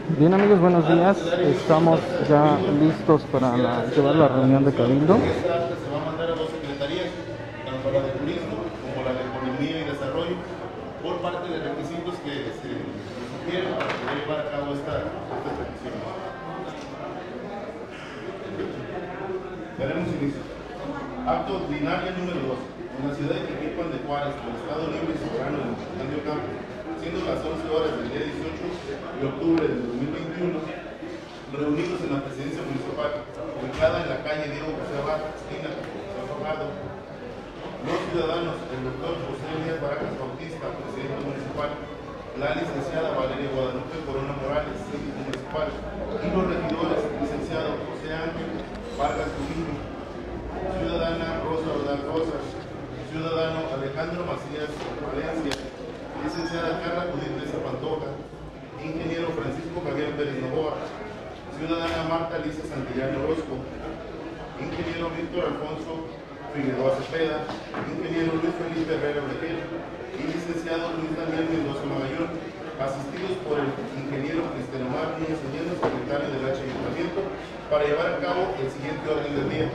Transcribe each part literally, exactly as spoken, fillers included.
Bien amigos, buenos días. Estamos ya listos para la, llevar la reunión de Cabildo. Esta acta se va a mandar a dos secretarías, tanto la de Turismo como la de Economía y Desarrollo, por parte de requisitos que se sugieren para poder llevar a cabo esta, esta petición. Daremos inicio. Acto ordinario número dos. En la ciudad de Tequilpan de Juárez, en el Estado Libre y Soberano de Michoacán de Ocampo, siendo las once horas del día dieciocho de octubre del dos mil veintiuno, reunidos en la presidencia municipal, ubicada en la calle Diego José Abad, esquina con José Fajardo, los ciudadanos, el doctor José Elías Barajas Bautista, presidente municipal, la licenciada Valeria Guadalupe Corona Morales, síndico municipal, y los regidores, licenciado José Ángel Vargas Trujillo, ciudadana Rosa Ordaz Rosas, ciudadano Alejandro Macías Valencia, licenciada Carla Judith Mesa Pantoja, ingeniero Francisco Javier Pérez Novoa, ciudadana Marta Alicia Santillán Orozco, ingeniero Víctor Alfonso Figueroa Cepeda, ingeniero Luis Felipe Herrera Orejel y licenciado Luis Daniel Mendoza Magallón, asistidos por el ingeniero Cristian Omar Núñez Allende, secretario del H Ayuntamiento, para llevar a cabo el siguiente orden del día.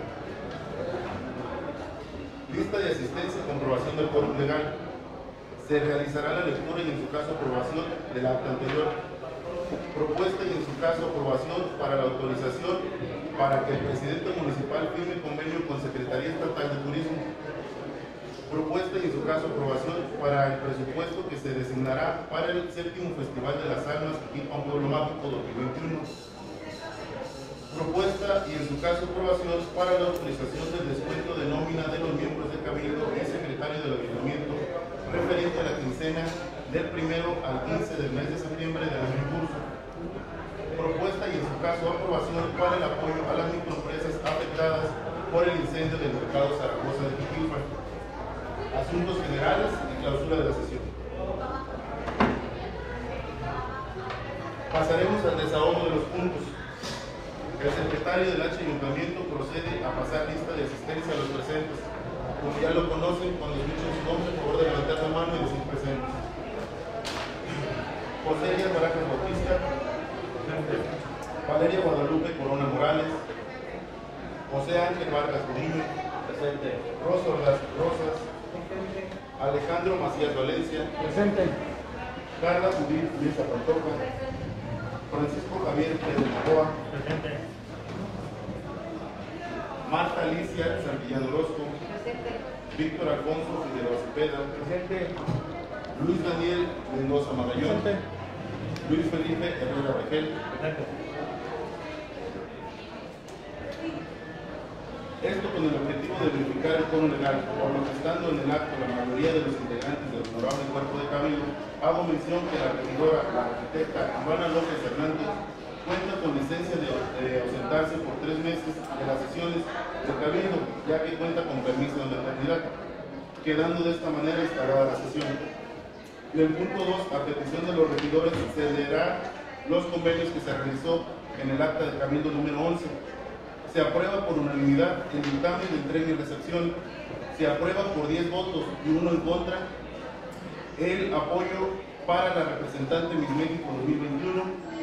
Lista de asistencia y comprobación del quórum legal. Se realizará la lectura y en su caso aprobación del acta anterior. Propuesta y en su caso aprobación para la autorización para que el presidente municipal firme convenio con Secretaría Estatal de Turismo. Propuesta y en su caso aprobación para el presupuesto que se designará para el séptimo Festival de las Almas Tequilpan Pueblo Mágico dos mil veintiuno. Propuesta y en su caso aprobación para la autorización del descuento de nómina de los miembros del Cabildo y secretario del Ayuntamiento referente a la quincena del primero al quince del mes de septiembre del año en curso. Propuesta y en su caso aprobación para el apoyo a las microempresas afectadas por el incendio del mercado Zaragoza de Tequilpan. Asuntos generales y clausura de la sesión. Pasaremos al desahogo de los puntos. El secretario del H Ayuntamiento procede a pasar lista de asistencia a los presentes. Como ya lo conocen, cuando escuchen su nombre, por favor de levantar la mano y decir presentes. José Elías Barajas Bautista, Valeria Guadalupe Corona Morales, José Ángel Vargas Trujillo, presente. Rosa Ordaz Rosas, Alejandro Macías Valencia, presente. Carla Judith Mesa Pantoja, Francisco Javier Pérez Novoa, presente. Marta Alicia Santillán Orozco, presente. Víctor Alfonso Figueroa Cepeda, presente. Luis Daniel Mendoza Magallón, presente. Luis Felipe Herrera Orejel, presente. Esto con el objetivo de verificar el quórum legal, por lo que estando en el acto la mayoría de los integrantes del honorable cuerpo de Cabildo, hago mención que la regidora, la arquitecta Ivana López Hernández, cuenta con licencia de, de ausentarse por tres meses de las sesiones del Cabildo, ya que cuenta con permiso de maternidad, quedando de esta manera instalada la sesión. En el punto dos, a petición de los regidores, se leerá los convenios que se realizó en el acta de Cabildo número once. Se aprueba por unanimidad el dictamen de entrega y recepción. Se aprueba por diez votos y uno en contra el apoyo para la representante Miss México dos mil veintiuno.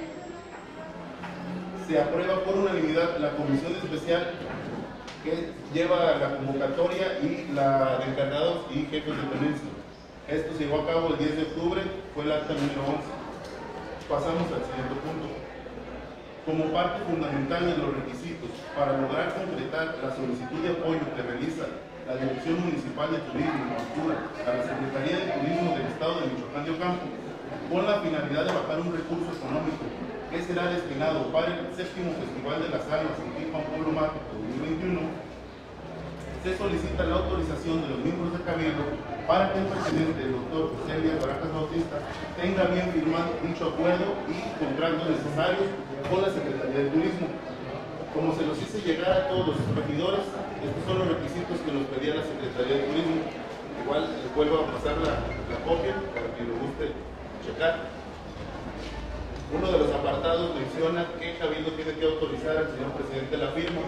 Se aprueba por unanimidad la comisión especial que lleva la convocatoria y la de encargados y jefes de tenencia. Esto se llevó a cabo el diez de octubre, fue el acta número once. Pasamos al siguiente punto. Como parte fundamental de los requisitos para lograr concretar la solicitud de apoyo que realiza la Dirección Municipal de Turismo y Cultura a la Secretaría de Turismo del Estado de Michoacán de Ocampo, con la finalidad de bajar un recurso económico que será destinado para el séptimo Festival de las Almas Tequilpan Pueblo Mágico dos mil veintiuno, se solicita la autorización de los miembros del Cabildo para que el presidente, el doctor José Elías Barajas Bautista, tenga bien firmado dicho acuerdo y contratos necesarios con la Secretaría de Turismo. Como se los hice llegar a todos los regidores, estos son los requisitos que nos pedía la Secretaría de Turismo. Igual les vuelvo a pasar la, la copia para que lo guste checar. Uno de los apartados menciona que Cabildo tiene que autorizar al señor presidente la firma.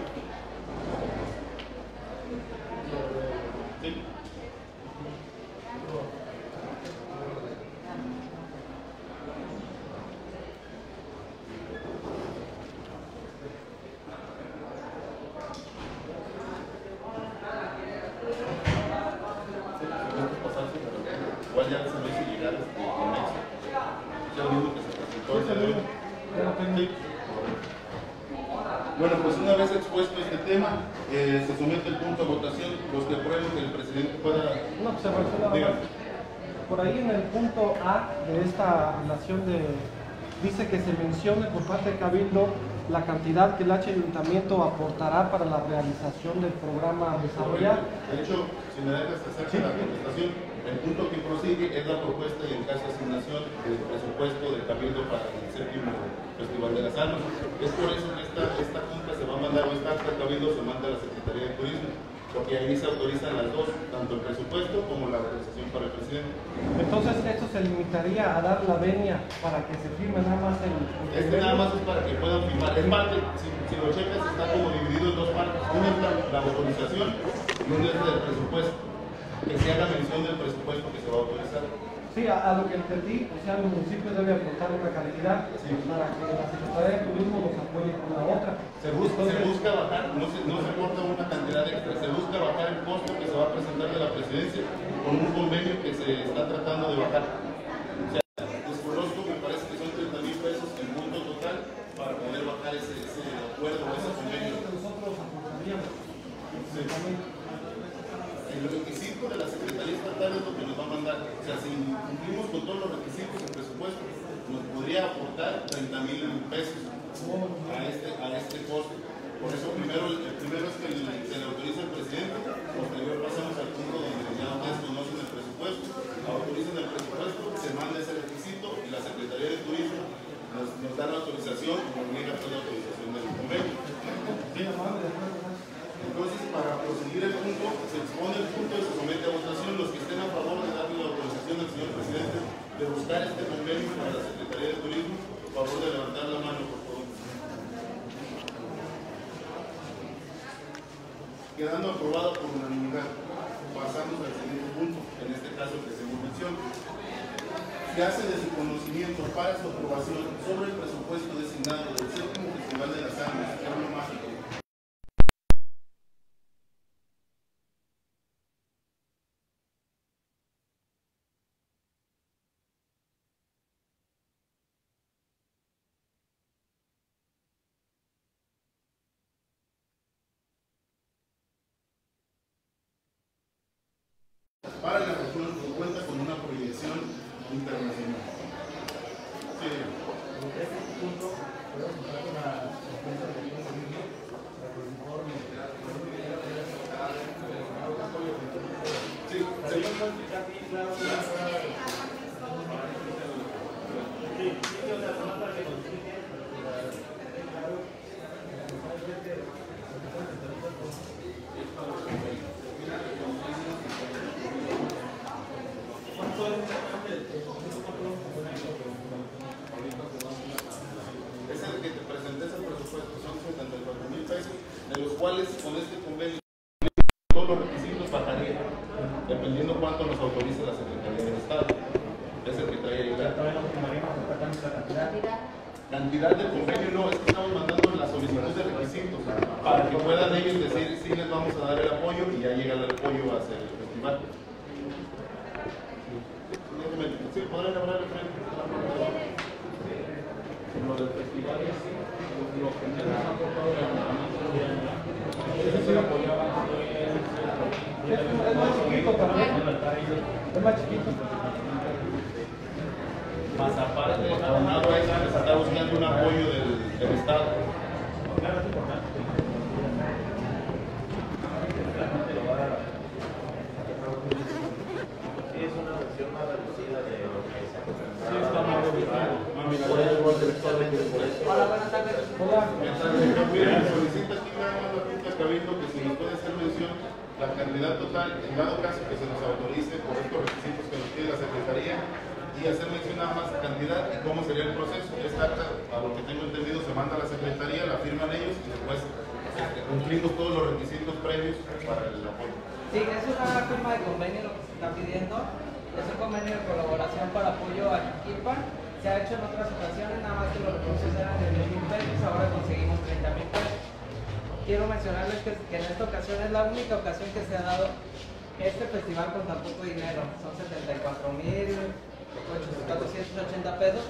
¿Sí? Entonces, sí. Bueno, pues una vez expuesto este tema, eh, se somete el punto a votación. Los que aprueben que el presidente pueda... Una observación nada más. Por ahí en el punto A de esta relación de, dice que se mencione por parte de Cabildo la cantidad que el H ayuntamiento aportará para la realización del programa desarrollado. De hecho, si me dejas hacer la contestación, el punto que prosigue es la propuesta y en caso de asignación del presupuesto del Cabildo para el séptimo Festival de las Almas. Es por eso que esta, esta junta se va a mandar, o esta acta del Cabildo se manda a la Secretaría de Turismo, porque ahí se autorizan las dos, tanto el presupuesto como la autorización para el presidente. Entonces, esto se limitaría a dar la venia para que se firme nada más el... el Este nada más es para que puedan firmar. Es parte, si, si lo checas, está como dividido en dos partes. Una es la, la autorización y una es el presupuesto. Que se haga mención del presupuesto que se va a autorizar. Sí, a, a lo que entendí, o sea, el municipio debe aportar una cantidad Sí. para que la Secretaría de Turismo nos apoye con la otra. Se busca, se busca bajar, no se, no se aporta una cantidad extra, se busca bajar el costo que se va a presentar de la presidencia con un convenio que se está tratando de bajar. O sea, desconozco, me parece que son treinta mil pesos en punto total para poder bajar ese, ese acuerdo o ese convenio. Nosotros aportaríamos. Sí. El requisito de la Secretaría Estatal es lo que nos va a mandar. O sea, si cumplimos con todos los requisitos del presupuesto, nos podría aportar treinta mil pesos a este, a este costo. Por eso primero, el primero es que se le autoriza al presidente, posterior pasamos al punto donde ya ustedes conocen el presupuesto, autorizan el presupuesto, se manda ese requisito y la Secretaría de Turismo nos, nos da la autorización y nos niega toda la autorización del convenio. ¿Sí? Entonces, para proseguir el punto, se expone el punto y se somete a votación. Los que estén a favor de darle la autorización al señor presidente de buscar este convenio para la Secretaría de Turismo, por favor de levantar la mano, por favor. Quedando aprobado por unanimidad, pasamos al siguiente punto, en este caso el que se menciona. Se hace de su conocimiento para su aprobación sobre el presupuesto designado del séptimo Festival de las Almas, Pueblo Mágico, para la región que cuenta con una proyección internacional. Sí. Sí, es el que te presenté ese presupuesto, son setenta y cuatro mil pesos, de los cuales con este convenio todos los requisitos bajarían, dependiendo cuánto nos autorice la Secretaría del Estado. Es el que trae ahí la cantidad de convenio, no, es que estamos mandando la solicitud de requisitos para que puedan ellos decir si les vamos a dar el apoyo y ya llega el apoyo a hacer el festival. Sí, podrán hablar de frente. Lo del festival es lo que menos ha aportado la Es más chiquito también. Es más chiquito. Más aparte, aunado a eso, se está buscando un apoyo del, del Estado. Sí, es una versión más reducida de lo que se ha Sí, está más reducido. Hola, buenas tardes. Hola. Solicita aquí nada más la Junta de Cabildo que se nos puede hacer mención la cantidad total, en dado caso que se nos autorice por estos requisitos que nos pide la Secretaría, y hacer mención nada más cantidad y cómo sería el proceso. Esta acta, a lo que tengo entendido, se manda a la Secretaría, la firman ellos y después este, cumplimos todos los requisitos previos para el apoyo. Sí, es una firma de convenio lo que se está pidiendo. Es un convenio de colaboración para apoyo a Jiquilpan. Se ha hecho en otras ocasiones, nada más que los recursos eran de diez mil pesos, ahora conseguimos treinta mil pesos. Quiero mencionarles que, que en esta ocasión es la única ocasión que se ha dado este festival con tan poco dinero. Son setenta y cuatro mil cuatrocientos ochenta pesos.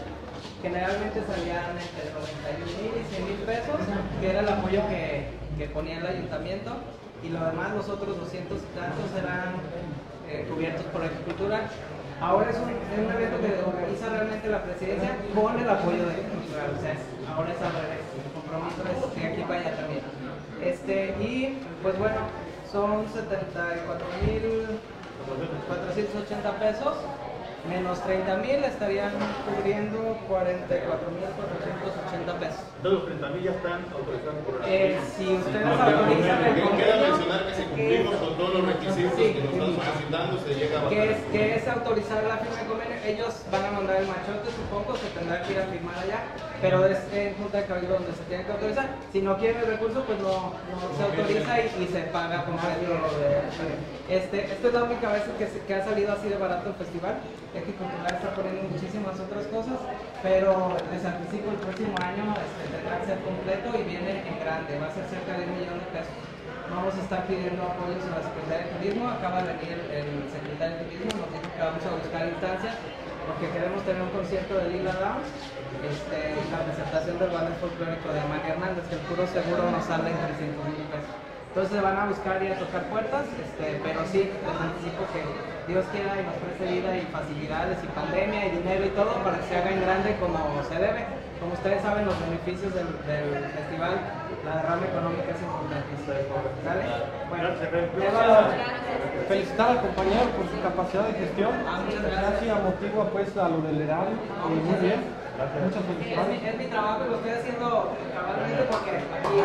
generalmente salían entre noventa y un mil y cien mil pesos, que era el apoyo que, que ponía el ayuntamiento, y lo demás, los otros doscientos y tantos eran eh, cubiertos por agricultura. Ahora es un, es un evento que organiza realmente la presidencia con el apoyo de cultural, o sea, es, ahora es al revés, el compromiso es que aquí vaya también. Este, y pues bueno, son setenta y cuatro mil cuatrocientos ochenta pesos, menos treinta mil estarían cubriendo cuarenta y cuatro mil cuatrocientos ochenta pesos. Entonces los treinta mil ya están autorizados por la Eh, si ustedes autorizan el Queda convenio, mencionar que si cumplimos con todos los requisitos Sí. que nos están solicitando, se llega a que bajar. es, que es autorizar la firma de convenio, ellos van a mandar el machote, supongo, se tendrá que ir a firmar allá, pero es en Junta de Cabildo donde se tiene que autorizar. Si no quieren el recurso, pues no, no se autoriza y, y se paga completo lo de este, esta es la única vez que, se, que ha salido así de barato el festival. Eje Cultural está poniendo muchísimas otras cosas, pero les anticipo el próximo año este, tendrá que ser completo y viene en grande, va a ser cerca de un millón de pesos. Vamos a estar pidiendo apoyos a la Secretaría de Turismo, acaba de venir el Secretario de Turismo, nos dijo que vamos a buscar instancias porque queremos tener un concierto de Lila Downs este, y la presentación del ballet folclórico de María Hernández, que el puro seguro nos sale en trescientos mil pesos. Entonces se van a buscar y a tocar puertas, este, pero sí, les anticipo que Dios quiera y nos preste vida y facilidades y pandemia y dinero y todo para que se haga en grande como se debe. Como ustedes saben, los beneficios del, del festival, la derrama económica es importantísima. ¿Sale? Bueno, Felicitar al compañero por su capacidad de gestión. Ah, muchas gracias. Casi amortigua pues a lo del erario. Y muy bien. Muchas es, mi, felicidades. es mi trabajo y lo estoy haciendo cabalmente porque aquí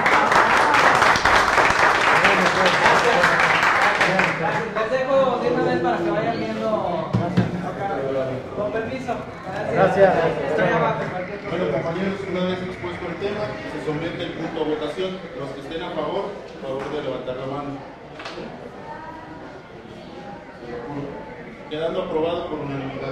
les dejo de una vez para que vayan viendo. Con permiso. Gracias. Estoy abajo. cualquier cosa. Bueno, compañeros, una vez expuesto el tema, se somete el punto a votación. Los que estén a favor, por favor de levantar la mano. Quedando aprobado por unanimidad.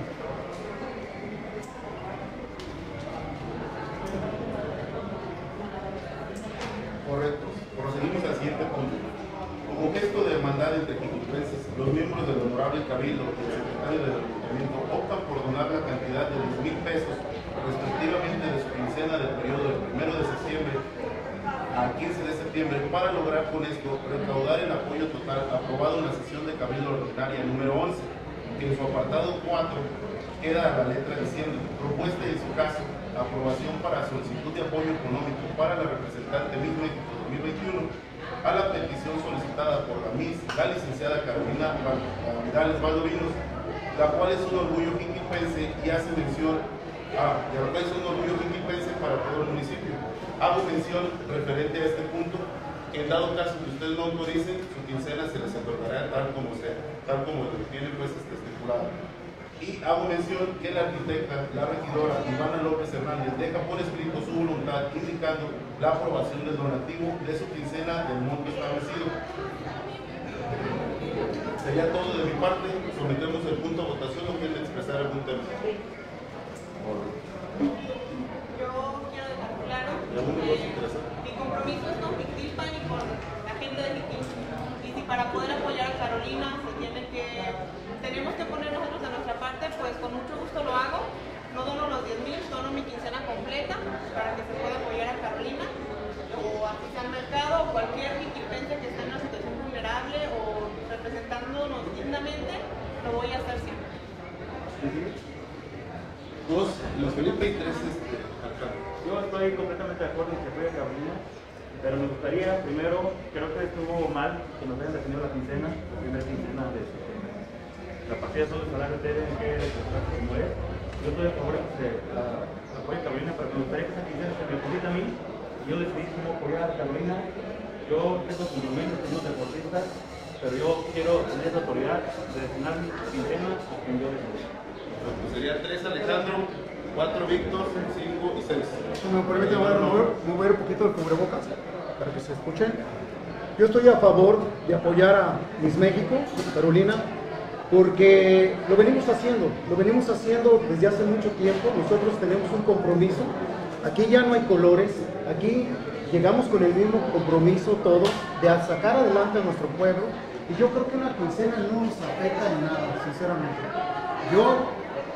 Correcto. Proseguimos al siguiente punto. Como gesto de hermandad entre jiquipenses, los miembros del Honorable Cabildo y el secretario del Ayuntamiento optan por donar la cantidad de diez mil pesos, respectivamente de su quincena del periodo del primero de septiembre a quince de septiembre, para lograr con esto recaudar el apoyo total aprobado en la sesión de Cabildo Ordinaria número once, que en su apartado cuatro queda a la letra diciendo: propuesta y en su caso aprobación para solicitud de apoyo económico para la representante Miss México dos mil veintiuno a la petición solicitada por la Miss, la licenciada Carolina Vidales Valdovinos, la cual es un orgullo jiquipense y hace mención a, de verdad es un orgullo jiquipense para todo el municipio. Hago mención referente a este punto, que en dado caso que ustedes no autoricen, su quincena se les otorgará tal como sea, tal como lo tiene pues este estipulado. Y hago mención que la arquitecta, la regidora Ivana López Hernández deja por escrito su voluntad indicando la aprobación del donativo de su quincena del monto establecido. Sería todo de mi parte. Sometemos el punto a votación. ¿O quieren expresar algún tema? Yo quiero dejar claro ¿Algún negocio interesante? que mi compromiso es con Jiquilpan y con la gente de Jiquilpan. Y si para poder apoyar a Carolina se tiene que, tenemos que poner nosotros de nuestra parte, pues con mucho gusto lo hago. No dono los diez mil, dono mi quincena completa para que se pueda apoyar a Carolina, o así sea el mercado, o cualquier jiquilpense que esté en una situación vulnerable o representándonos dignamente, lo voy a hacer siempre. Dos, los Felipe y tres, este, alcalde. Yo estoy completamente de acuerdo en que apoye a Carolina, pero me gustaría, primero, creo que estuvo mal que nos hayan definido la quincena, la primera quincena de septiembre. La partida de todos los salarios deben que desplazarse como es. Yo estoy a favor de que se la, la apoye a Carolina, pero me gustaría que esa quincena se me deposite a mí y yo decidí cómo apoyar a Carolina. Yo tengo compromisos con unos deportistas, pero yo quiero tener esa autoridad de destinar mi quincena a quien yo desee. Pues sería tres Alejandro, cuatro Víctor, cinco y seis. Si me permite mover, mover, mover un poquito el cubrebocas para que se escuchen. Yo estoy a favor de apoyar a Miss México, Carolina, porque lo venimos haciendo, lo venimos haciendo desde hace mucho tiempo. Nosotros tenemos un compromiso. Aquí ya no hay colores, aquí llegamos con el mismo compromiso todos de sacar adelante a nuestro pueblo, y yo creo que una quincena no nos afecta en nada, sinceramente. Yo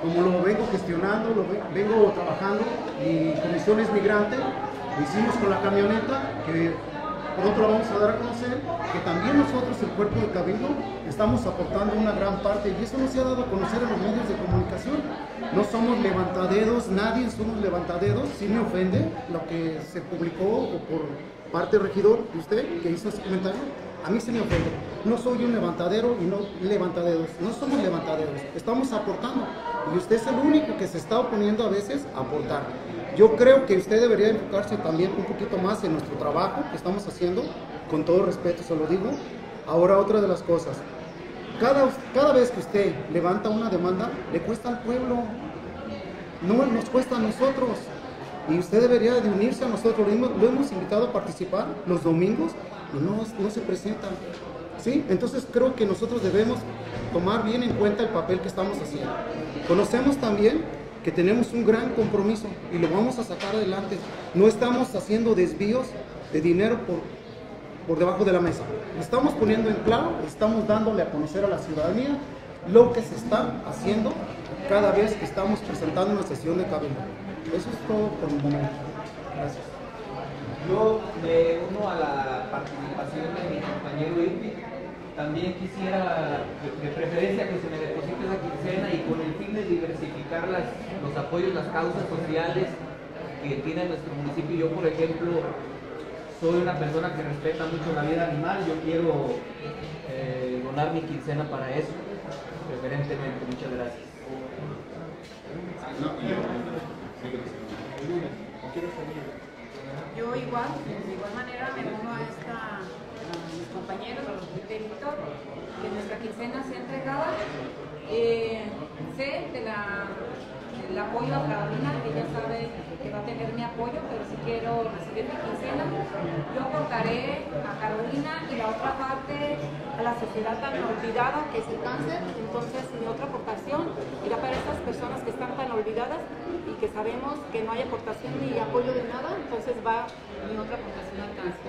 como lo vengo gestionando, lo ve- vengo trabajando, y Comisiones Migrante, lo hicimos con la camioneta, que pronto la vamos a dar a conocer, que también nosotros, el cuerpo de Cabildo, estamos aportando una gran parte, y eso no se ha dado a conocer en los medios de comunicación. No somos levantadedos, nadie somos levantadedos. Sí me ofende lo que se publicó o por parte del regidor de usted que hizo ese comentario. A mí se me ofende. No soy un levantadero y no levantaderos. No somos levantaderos. Estamos aportando. Y usted es el único que se está oponiendo a veces a aportar. Yo creo que usted debería enfocarse también un poquito más en nuestro trabajo que estamos haciendo. Con todo respeto se lo digo. Ahora, otra de las cosas. Cada, cada vez que usted levanta una demanda, le cuesta al pueblo. No nos cuesta a nosotros. Y usted debería de unirse a nosotros. Lo hemos, lo hemos invitado a participar los domingos y no, no se presentan. ¿Sí? Entonces creo que nosotros debemos tomar bien en cuenta el papel que estamos haciendo. Conocemos también que tenemos un gran compromiso y lo vamos a sacar adelante. No estamos haciendo desvíos de dinero por, por debajo de la mesa. Estamos poniendo en claro, estamos dándole a conocer a la ciudadanía lo que se está haciendo cada vez que estamos presentando una sesión de cabildo. Eso es todo por el momento. Gracias. Yo me uno a la participación de mi compañero Irving. También quisiera, de preferencia, que se me deposite esa quincena y con el fin de diversificar las, los apoyos, las causas sociales que tiene nuestro municipio. Yo, por ejemplo, soy una persona que respeta mucho la vida animal. Yo quiero eh, donar mi quincena para eso, preferentemente. Muchas gracias. Yo igual, de igual manera me uno a, esta, a mis compañeros, a los de Víctor, que nuestra quincena sea entregada. Eh, sé de la, del apoyo a Carolina, que ella sabe que va a tener mi apoyo, pero si quiero recibir mi quincena, yo aportaré a Carolina y la otra parte a la sociedad tan olvidada que es el cáncer. Entonces mi otra aportación irá para estas personas que están tan olvidadas y que sabemos que no hay aportación ni apoyo de nada, entonces va mi otra aportación al cáncer.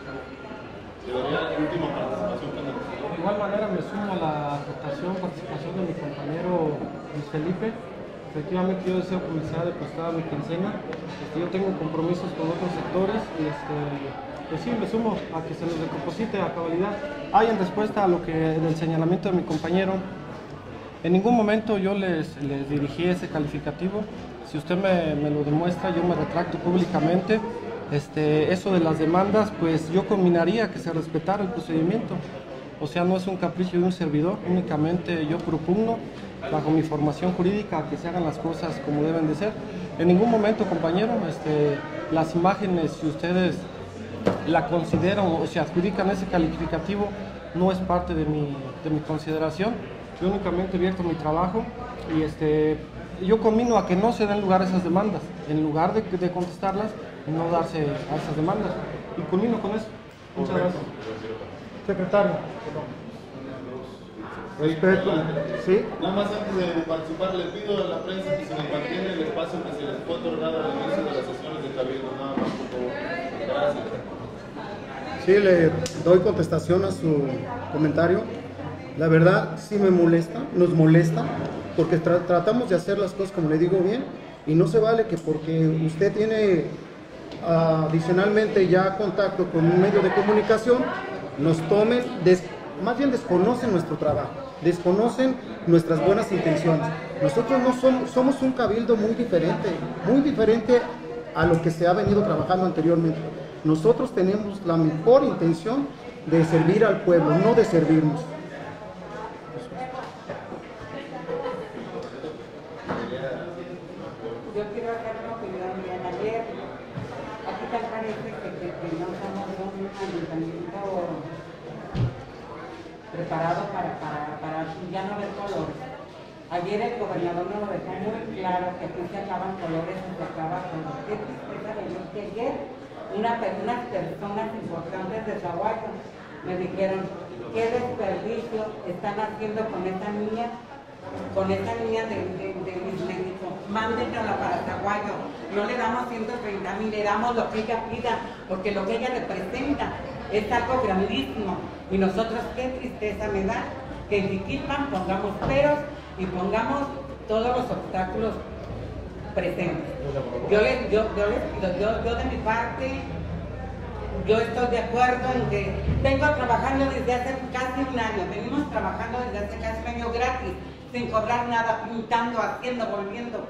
De igual manera me sumo a la aportación, participación de mi compañero Luis Felipe. Efectivamente yo deseo comenzar a depositar mi quincena. Este, yo tengo compromisos con otros sectores y este, pues sí, me sumo a que se nos deposite a cabalidad. Hay en respuesta a lo que del señalamiento de mi compañero, en ningún momento yo les, les dirigí ese calificativo. Si usted me, me lo demuestra, yo me retracto públicamente. Este, eso de las demandas, pues yo combinaría que se respetara el procedimiento. O sea, no es un capricho de un servidor, únicamente yo propugno, bajo mi formación jurídica, que se hagan las cosas como deben de ser. En ningún momento, compañero, este, las imágenes, si ustedes la consideran o se adjudican ese calificativo, no es parte de mi, de mi consideración. Yo únicamente vierto mi trabajo y este, yo combino a que no se den lugar a esas demandas, en lugar de, de contestarlas, no darse a esas demandas. Y culmino con eso. Muchas gracias. Secretario. Respeto. ¿Sí? Nada más antes de participar, le pido a la prensa que se nos mantiene el espacio que se les fue otorgado al inicio de las sesiones de cabildo. Nada más, por favor. Gracias. Sí, le doy contestación a su comentario. La verdad, sí me molesta, nos molesta, porque tra tratamos de hacer las cosas como le digo bien, y no se vale que porque usted tiene uh, adicionalmente ya contacto con un medio de comunicación, nos tomen, des más bien desconocen nuestro trabajo, desconocen nuestras buenas intenciones. Nosotros no somos, somos un cabildo muy diferente, muy diferente a lo que se ha venido trabajando anteriormente. Nosotros tenemos la mejor intención de servir al pueblo, no de servirnos. Yo quiero hacer una opinión bien ayer. Aquí tal parece que, que, que no somos un ayuntamiento preparado para, para, para ya no ver colores. Ayer el gobernador nos lo dejó muy claro que aquí se acaban colores y se acaba colores. Qué tristeza de ver que ayer una, unas personas importantes de Zahualco me dijeron qué desperdicio están haciendo con esta niña, con esta niña de, de, de Miss México. Mándenla para Zahualco. No le damos ciento treinta mil, le damos lo que ella pida, porque lo que ella representa es algo grandísimo. Y nosotros qué tristeza me da que en Jiquilpan pongamos peros y pongamos todos los obstáculos presentes. Yo, les, yo, yo, les, yo, yo de mi parte, yo estoy de acuerdo en que vengo trabajando desde hace casi un año, venimos trabajando desde hace casi un año gratis, sin cobrar nada, pintando, haciendo, volviendo.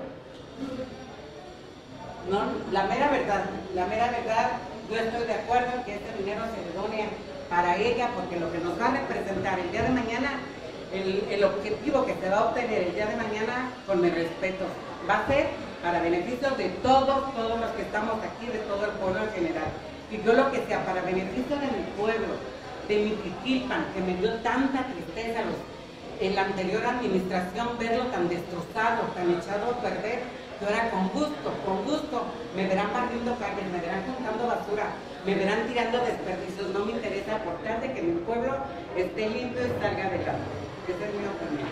No, la mera verdad, la mera verdad, yo estoy de acuerdo en que este dinero se le done para ella, porque lo que nos va a representar el día de mañana, el, el objetivo que se va a obtener el día de mañana, con mi respeto, va a ser para beneficio de todos, todos los que estamos aquí, de todo el pueblo en general. Y yo lo que sea para beneficio de mi pueblo, de mi Jiquilpan, que me dio tanta tristeza los, en la anterior administración, verlo tan destrozado, tan echado a perder. Yo ahora con gusto, con gusto, me verán barriendo calles, me verán juntando basura, me verán tirando desperdicios. No me interesa aportar de que mi pueblo esté limpio y salga adelante. Esa es mi opinión.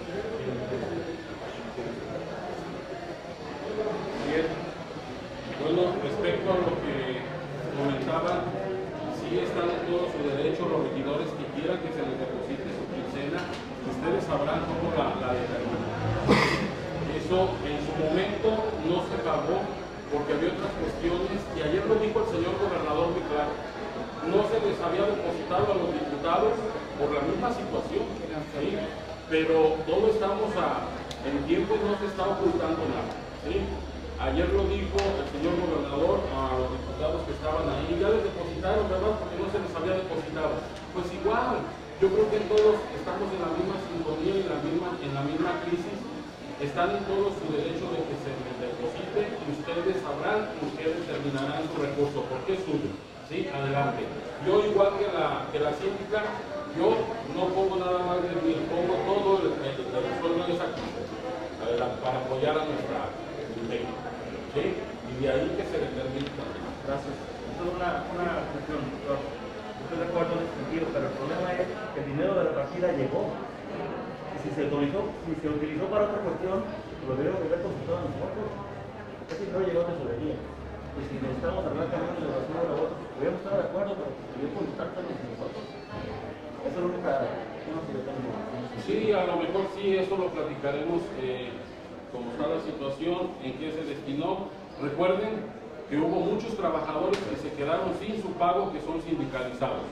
Bien. Bueno, respecto a lo que comentaban, sí están en todo su derecho los regidores que quieran que se les deposite su quincena. Ustedes sabrán cómo la, la determinan. Eso en su momento no se pagó porque había otras cuestiones, y ayer lo dijo el señor gobernador muy claro, no se les había depositado a los diputados por la misma situación, ¿sí? Pero todos estamos a, en tiempo y no se está ocultando nada, ¿sí? Ayer lo dijo el señor gobernador a los diputados que estaban ahí, ya les depositaron, ¿verdad? Porque no se les había depositado. Pues igual, yo creo que todos estamos en la misma sintonía y en la misma, en la misma crisis. Están en todo su derecho de que se les deposite y ustedes sabrán y ustedes terminarán su recurso, porque es suyo. ¿Sí? Adelante. Yo, igual que la, que la síndica, yo no pongo nada más de mí, pongo todo el, el, el esfuerzo de esa crisis para apoyar a nuestra técnica. ¿Sí? Y de ahí que se determine también. Gracias. Esto es una, una cuestión, doctor. Estoy de acuerdo en ese sentido, pero el problema es que el dinero de la partida llegó. Si se utilizó, si se utilizó para otra cuestión, lo debemos de haber consultado a nosotros. Ese dinero llegó a tesorería. Y si necesitamos hablar camiones de basura o otro, debemos estar de acuerdo, pero debemos consultar también nosotros. Esa es la única cosa que yo tengo. Sí, a lo mejor sí, eso lo platicaremos, eh, cómo está la situación, en qué se destinó. Recuerden que hubo muchos trabajadores que se quedaron sin su pago, que son sindicalizados.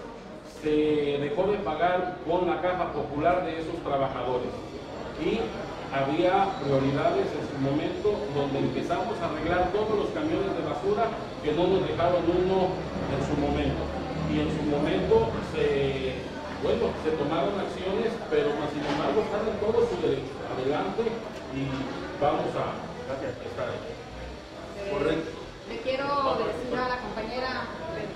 Se dejó de pagar con la caja popular de esos trabajadores y había prioridades en su momento donde empezamos a arreglar todos los camiones de basura que no nos dejaron uno en su momento, y en su momento se, bueno, se tomaron acciones, pero más sin embargo están en todo su derecho. Adelante y vamos a estar ahí. Correcto. Le quiero decir a la compañera,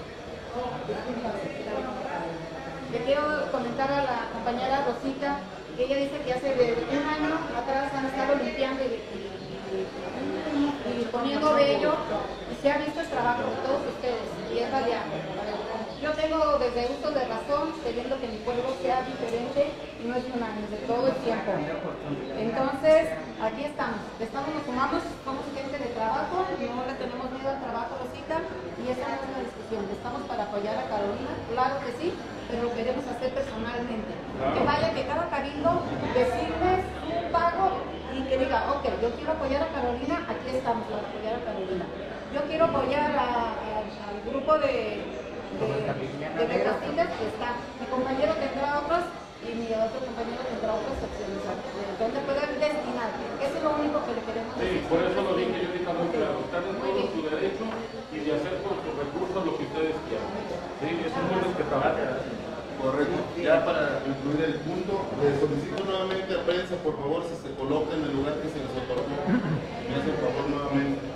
le quiero comentar a la compañera Rosita que ella dice que hace de un año atrás han estado limpiando y, y, y poniendo bello, y se ha visto el trabajo de todos ustedes y es valiente. Yo tengo desde uso de razón queriendo que mi pueblo sea diferente y no es un año, de todo el tiempo. Entonces, aquí estamos, estamos, nos sumamos, somos gente de trabajo, no le tenemos miedo al trabajo, Rosita, y esa no es una discusión. Estamos para apoyar a Carolina, claro que sí, pero lo queremos hacer personalmente. Que vaya, que cada cabildo decirles un pago y que diga, ok, yo quiero apoyar a Carolina, aquí estamos para apoyar a Carolina. Yo quiero apoyar a, a, al grupo de... de, de Letras Finas, que está, mi compañero tendrá otros y mi otro compañero tendrá otras opciones, donde puedan destinar, eso es lo único que le queremos decir. Sí, por eso lo dije yo ahorita muy claro, están en todo su derecho y de hacer con sus recursos lo que ustedes quieran. Sí, eso es muy respetable. Correcto. Ya para concluir el punto, les solicito nuevamente a prensa, por favor, si se coloca en el lugar que se les otorgó. Me hacen favor nuevamente.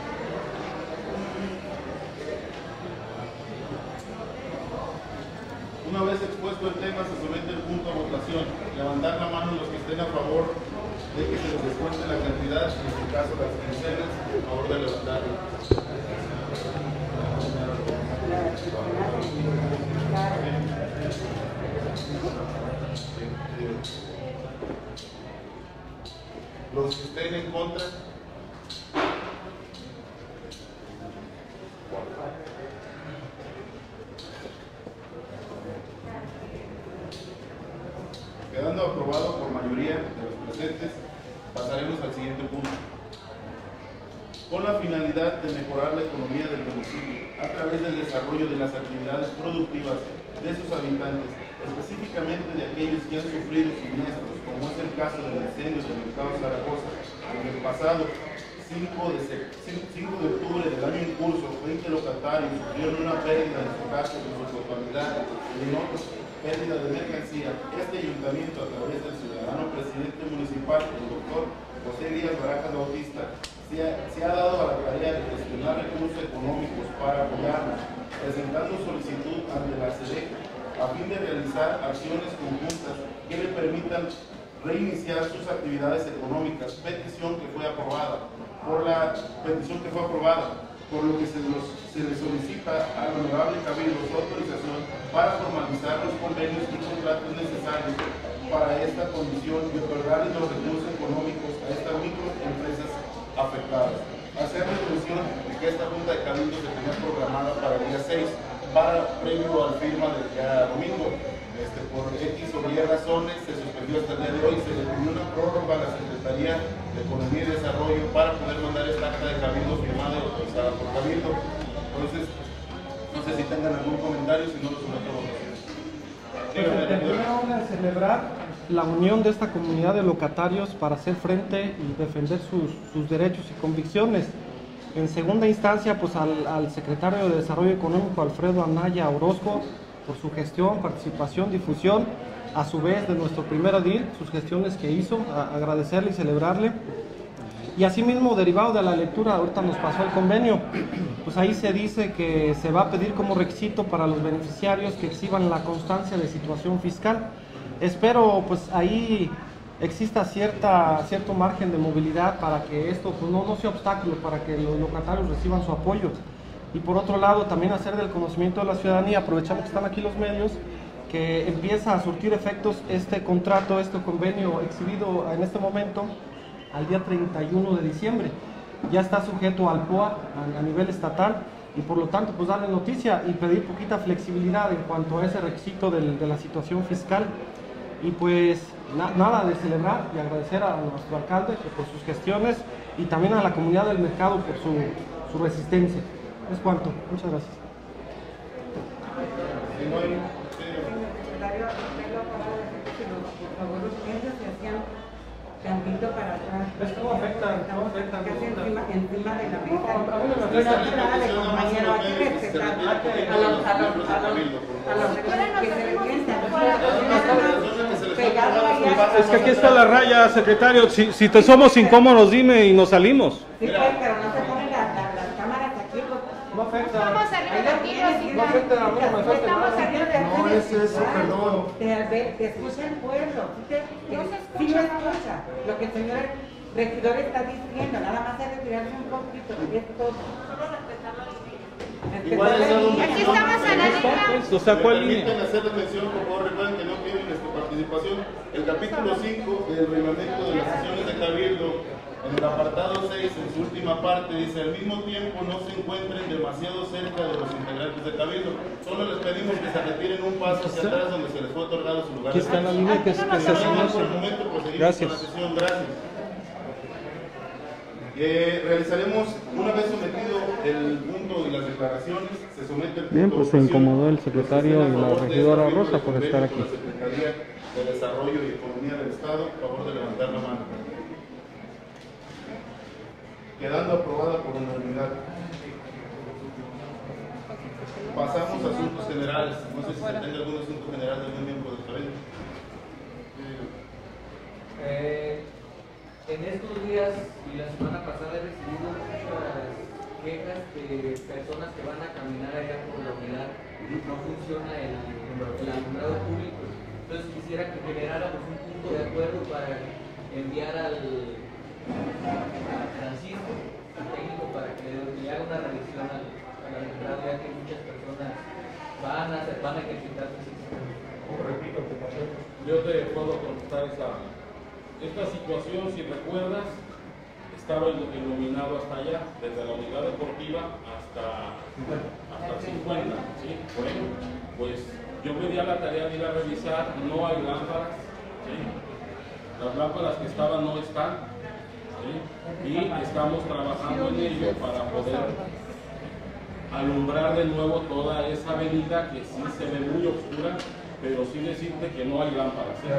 Una vez expuesto el tema, se somete el punto a votación. Levantar la mano los que estén a favor de que se les descuente la cantidad, en este caso las quincenas, a favor de levantarla. Los que estén en contra. Quedando aprobado por mayoría de los presentes, con la finalidad de mejorar la economía del municipio a través del desarrollo de las actividades productivas de sus habitantes, específicamente de aquellos que han sufrido siniestros, como es el caso del incendio del mercado Zaragoza. En el pasado cinco de octubre del año en curso, veinte locatarios sufrieron una pérdida en su casa de su totalidad y en otros pérdida de mercancía. Este ayuntamiento, a través del ciudadano presidente municipal, el doctor José Díaz Barajas Bautista, se ha, se ha dado a la tarea de gestionar recursos económicos para apoyarnos, presentando solicitud ante la S E D E C a fin de realizar acciones conjuntas que le permitan reiniciar sus actividades económicas, petición que fue aprobada, por la petición que fue aprobada, por lo que se, los, se le solicita al honorable Cabildo su autorización para formalizar los convenios y contratos necesarios para esta condición y otorgarles los recursos económicos a estas microempresas afectadas. Hacer mención de que esta Junta de Cabildo se tenía programada para el día seis, para previo al firma del día domingo. Este, por X o Y razones se suspendió hasta el día de hoy, se le pidió una prórroga a la Secretaría de Economía y Desarrollo para poder mandar esta acta de Cabildo firmada y autorizada por Cabildo. Entonces, no sé si tengan algún comentario, si no lo someto a votación. En primer orden, celebrar la unión de esta comunidad de locatarios para hacer frente y defender sus, sus derechos y convicciones. En segunda instancia, pues al, al secretario de Desarrollo Económico, Alfredo Anaya Orozco, por su gestión, participación, difusión, a su vez de nuestro primer edil, sus gestiones que hizo, a agradecerle y celebrarle. Y asimismo, derivado de la lectura, ahorita nos pasó el convenio, pues ahí se dice que se va a pedir como requisito para los beneficiarios que exhiban la constancia de situación fiscal. Espero pues ahí exista cierta, cierto margen de movilidad para que esto pues, no, no sea obstáculo para que los locatarios reciban su apoyo. Y por otro lado, también hacer del conocimiento de la ciudadanía, aprovechando que están aquí los medios, que empieza a surtir efectos este contrato, este convenio exhibido en este momento, al día treinta y uno de diciembre. Ya está sujeto al P O A a, a nivel estatal y por lo tanto pues darle noticia y pedir poquita flexibilidad en cuanto a ese requisito del, de la situación fiscal. Y pues na, nada de celebrar y agradecer a nuestro alcalde por sus gestiones y también a la comunidad del mercado por su, su resistencia. Es cuanto. Muchas gracias. Tantito para atrás. ¿Ves cómo afecta? ¿Cómo afecta? Casi encima, encima de la mesa. No, a mí no me Y no hace nada de compañero, hay que respetar a los, a los, a los, a los que se revientan. Pegado allá. Es que aquí está la raya, secretario. Si, si te somos incómodos, dime y nos salimos. Sí, pues, pero no se ponen las, las, las cámaras aquí. No afecta. Estamos saliendo de aquí, así No afecta a mí, no afecta estamos saliendo de aquí. No es eso, perdón. Te, te escucha el pueblo. Sí, te, No se sí escucha lo nada. escucha. Lo que el señor regidor está diciendo, nada más es retirarse un poquito. Y es todo. Solo respetar la línea. Igual es algo que Aquí no- estamos a la línea. O sea, ¿cuál Me línea? permiten hacerles mención, por favor, recuerden que no tienen nuestra participación. El capítulo cinco del reglamento de las sesiones de Cabildo, en el apartado seis, en su última parte, dice: al mismo tiempo no se encuentren demasiado cerca de los integrantes de Cabildo. Solo les pedimos que se retiren un paso hacia atrás donde se les fue otorgado su lugar. Aquí está la línea que, que se Gracias. Por el hace. momento proseguimos Gracias. con la sesión. Gracias. Eh, realizaremos, una vez sometido el punto y las declaraciones, se somete el punto. Bien, pues se de votación. incomodó el secretario Los que y estén a la favor de regidora esta firma Rosa de por convenio estar con aquí. la Secretaría de Desarrollo y Economía del Estado, a favor de levantar la mano. Quedando aprobada por unanimidad. Pasamos a asuntos generales. No sé si se tenga algún asunto general de algún miembro del Cabildo. Eh, en estos días y la semana pasada he recibido muchas quejas de personas que van a caminar allá por la unidad y no funciona el, el alumbrado público. Entonces quisiera que generáramos un punto de acuerdo para enviar al a Francisco, al técnico, para que le, le haga una revisión al, al alumbrado, ya que muchas personas van a, hacer, van a ejercitar su sistema. Yo te puedo contestar esa, esta situación, si recuerdas, estaba iluminado hasta allá, desde la unidad deportiva hasta, hasta el cincuenta, ¿sí? Bueno, pues yo me di a la tarea de ir a revisar, no hay lámparas, ¿sí? Las lámparas que estaban no están, ¿sí? Y estamos trabajando en ello para poder alumbrar de nuevo toda esa avenida que sí se ve muy oscura, pero sí decirte que no hay lámparas. ¿Sí?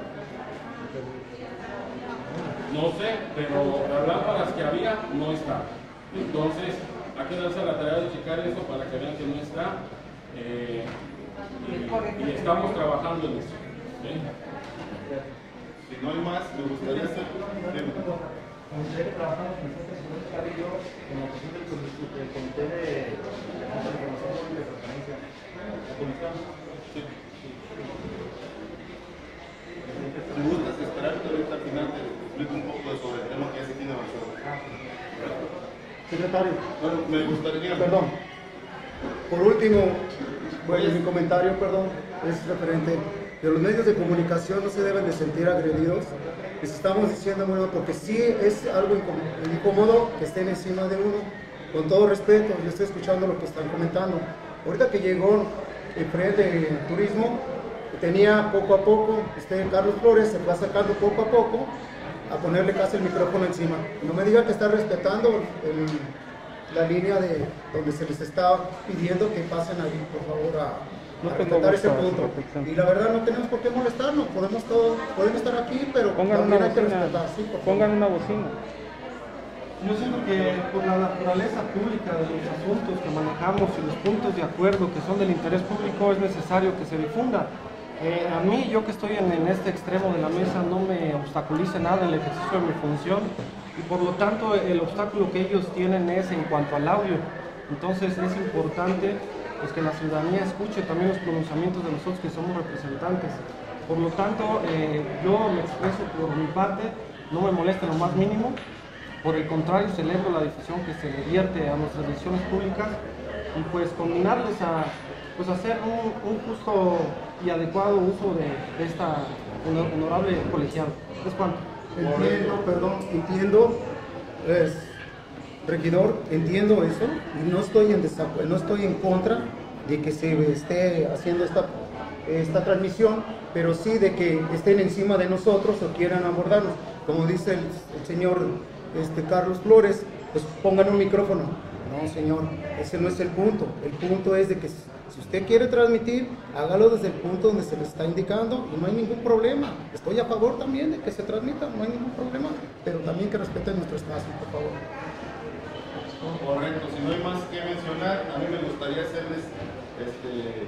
No sé, pero las lámparas que había no están. Entonces, hay que darse a la tarea de checar eso para que vean que no está. Eh, y, y estamos trabajando en eso. ¿Sí? Si no hay más, me gustaría hacer. Me gustaría que trabajáramos con nosotros en un cabello en la posición del comité de información pública y transparencia. La comisión. Sí. Si gustas esperar que ahorita al final te explico un poco sobre el tema que ya se tiene avanzado. Secretario. Bueno, me gustaría. Perdón. Por último, bueno, mi comentario, perdón, es referente. De los medios de comunicación no se deben de sentir agredidos. Les estamos diciendo, bueno, porque sí es algo incómodo que estén encima de uno. Con todo respeto, yo estoy escuchando lo que están comentando. Ahorita que llegó el frente de turismo, tenía poco a poco, este Carlos Flores se va sacando poco a poco a ponerle casi el micrófono encima. No me diga que está respetando el, la línea de donde se les está pidiendo que pasen ahí, por favor, a, No a tengo respetar ese gusto, punto. protección. Y la verdad no tenemos por qué molestarnos, podemos todos, pueden estar aquí, pero Pongan también una hay que bocina. respetar. Sí, por favor. Pongan una bocina. Yo siento que por la naturaleza pública de los asuntos que manejamos y los puntos de acuerdo que son del interés público es necesario que se difunda. Eh, a mí, yo que estoy en, en este extremo de la mesa, no me obstaculice nada en el ejercicio de mi función y por lo tanto el obstáculo que ellos tienen es en cuanto al audio. Entonces es importante pues, que la ciudadanía escuche también los pronunciamientos de nosotros que somos representantes. Por lo tanto, eh, yo me expreso por mi parte, no me molesta lo más mínimo. Por el contrario, celebro la difusión que se le vierte a nuestras decisiones públicas y pues combinarles a pues, hacer un, un justo y adecuado uso de, de esta honorable colegiado. ¿Es cuánto? Entiendo, perdón, entiendo, pues, regidor, entiendo eso y no estoy en desacuerdo, no estoy en contra de que se esté haciendo esta, esta transmisión, pero sí de que estén encima de nosotros o quieran abordarnos. Como dice el, el señor este, Carlos Flores, pues pongan un micrófono. No, señor, ese no es el punto. El punto es de que si usted quiere transmitir, hágalo desde el punto donde se le está indicando y no hay ningún problema. Estoy a favor también de que se transmita, no hay ningún problema, pero también que respeten nuestro espacio, por favor. Correcto, si no hay más que mencionar, a mí me gustaría hacerles este,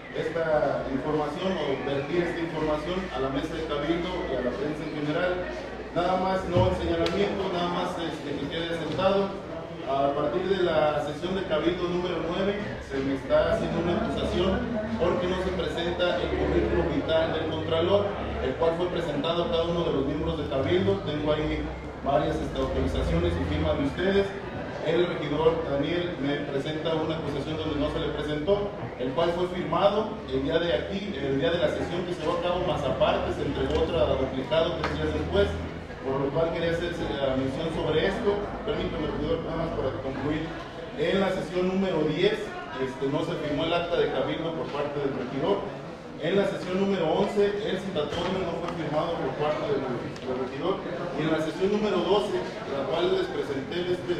esta información o vertir esta información a la mesa de Cabildo y a la prensa en general. Nada más, no el señalamiento, nada más este, que quede sentado. A partir de la sesión de Cabildo número nueve se me está haciendo una acusación porque no se presenta el currículo vital del Contralor, el cual fue presentado a cada uno de los miembros de Cabildo. Tengo ahí varias este, autorizaciones y firmas de ustedes. El regidor Daniel me presenta una acusación donde no se le presentó, el cual fue firmado el día de aquí, el día de la sesión que se llevó a cabo, más aparte se entregó otra duplicado tres días después. Por lo cual quería hacer la mención sobre esto. Permítame, regidor, nada más para concluir. En la sesión número diez este, no se firmó el acta de Cabildo por parte del regidor. En la sesión número once el citatorio no fue firmado por parte del, del regidor. Y en la sesión número doce, la cual les presenté de este,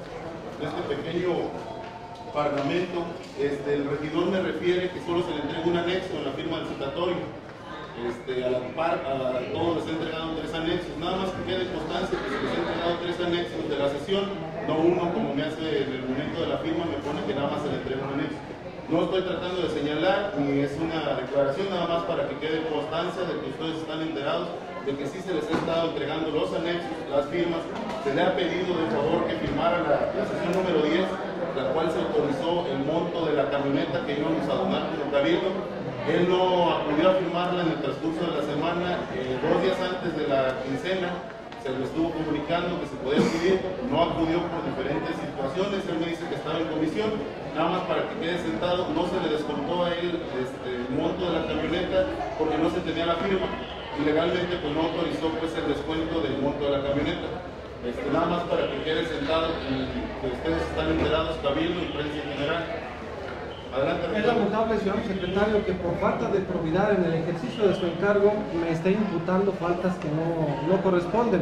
de este pequeño parlamento, este, el regidor me refiere que solo se le entrega un anexo en la firma del citatorio. Este, a la par, a todos les he entregado tres anexos, nada más que quede constancia que se les ha entregado tres anexos de la sesión, no uno como me hace en el momento de la firma, me pone que nada más se le entrega un anexo. No estoy tratando de señalar, ni es una declaración, nada más para que quede constancia de que ustedes están enterados de que sí se les ha estado entregando los anexos, las firmas. Se le ha pedido de favor que firmara la, la sesión número diez, la cual se autorizó el monto de la camioneta que íbamos a donar como Cabildo. Él no acudió a firmarla en el transcurso de la semana, eh, dos días antes de la quincena, se le estuvo comunicando que se podía acudir, no acudió por diferentes situaciones, él me dice que estaba en comisión, nada más para que quede sentado, no se le descontó a él este, el monto de la camioneta porque no se tenía la firma, y legalmente pues no autorizó pues el descuento del monto de la camioneta. Este, nada más para que quede sentado y que ustedes están enterados, Cabildo y prensa en general. Adelante, es lamentable, señor secretario, que por falta de probidad en el ejercicio de su encargo me esté imputando faltas que no, no corresponden.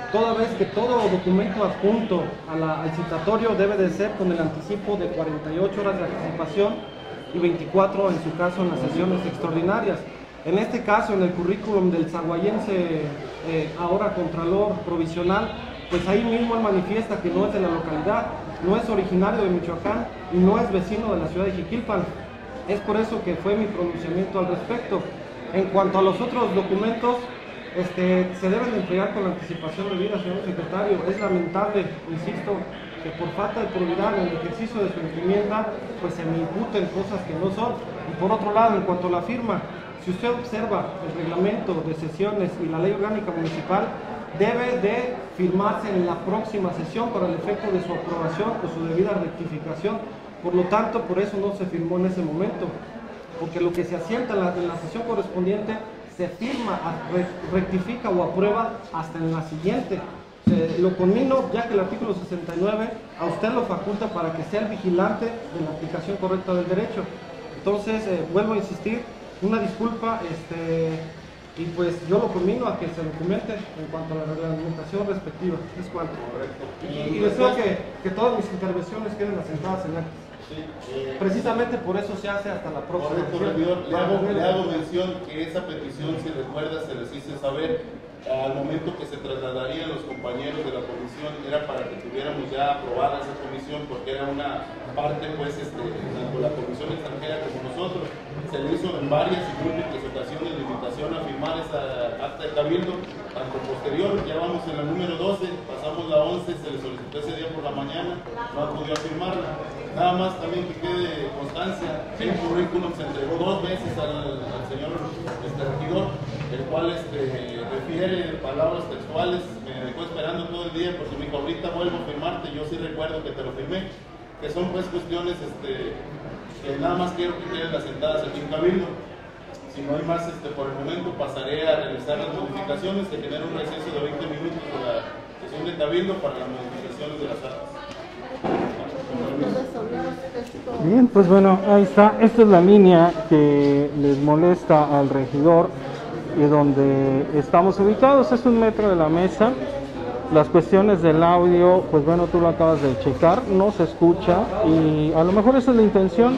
toda vez que todo documento adjunto a la- al citatorio debe de ser con el anticipo de cuarenta y ocho horas de anticipación y veinticuatro en su caso en las sesiones extraordinarias. En este caso, en el currículum del zaguayense, eh, ahora Contralor Provisional, pues ahí mismo él manifiesta que no es de la localidad, no es originario de Michoacán y no es vecino de la ciudad de Jiquilpan. Es por eso que fue mi pronunciamiento al respecto. En cuanto a los otros documentos, este, se deben de entregar con la anticipación debida, señor secretario. Es lamentable, insisto, que por falta de probidad en el ejercicio de su encomienda, pues se me imputen cosas que no son. Y por otro lado, en cuanto a la firma, si usted observa el reglamento de sesiones y la ley orgánica municipal, debe de firmarse en la próxima sesión para el efecto de su aprobación o su debida rectificación. Por lo tanto, por eso no se firmó en ese momento, porque lo que se asienta en la, en la sesión correspondiente se firma, rectifica o aprueba hasta en la siguiente. Se, lo conmino, ya que el artículo sesenta y nueve a usted lo faculta para que sea el vigilante de la aplicación correcta del derecho. Entonces, eh, vuelvo a insistir, una disculpa, este, y pues yo lo conmino a que se documente en cuanto a la reglamentación respectiva. Es cuanto. Y, y deseo que, que todas mis intervenciones queden asentadas en actas. Sí, eh, Precisamente por eso se hace hasta la próxima. Correcto, regidor. Le hago, le hago mención que esa petición, si recuerda, se les hice saber al momento que se trasladarían los compañeros de la comisión, era para que tuviéramos ya aprobada esa comisión, porque era una parte, pues, este, tanto la comisión extranjera como nosotros. Se le hizo en varias y múltiples ocasiones la invitación a firmar esa acta de cabildo, tanto posterior, ya vamos en la número doce, pasamos la once, se le solicitó ese día por la mañana, no acudió a firmarla. Nada más también que quede constancia, el currículum se entregó dos veces al, al señor este, regidor, el cual este, refiere palabras textuales, me dejó esperando todo el día porque me dijo, ahorita vuelvo a firmarte, yo sí recuerdo que te lo firmé, que son pues cuestiones este, que nada más quiero que queden asentadas aquí en Cabildo. Si no hay más este, por el momento, pasaré a realizar las modificaciones, que genera un receso de veinte minutos de la sesión de Cabildo para las modificaciones de las actas. Bien, pues bueno, ahí está. Esta es la línea que les molesta al regidor y donde estamos ubicados. Es un metro de la mesa. Las cuestiones del audio, pues bueno, tú lo acabas de checar, no se escucha y a lo mejor esa es la intención,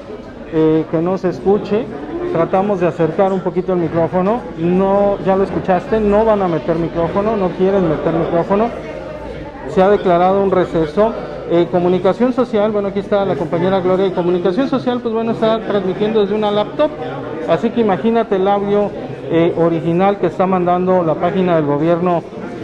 eh, que no se escuche. Tratamos de acercar un poquito el micrófono, no, ya lo escuchaste, no van a meter micrófono, no quieren meter micrófono. Se ha declarado un receso. Eh, comunicación social, bueno, aquí está la compañera Gloria, y comunicación social, pues bueno, está transmitiendo desde una laptop, así que imagínate el audio eh, original que está mandando la página del gobierno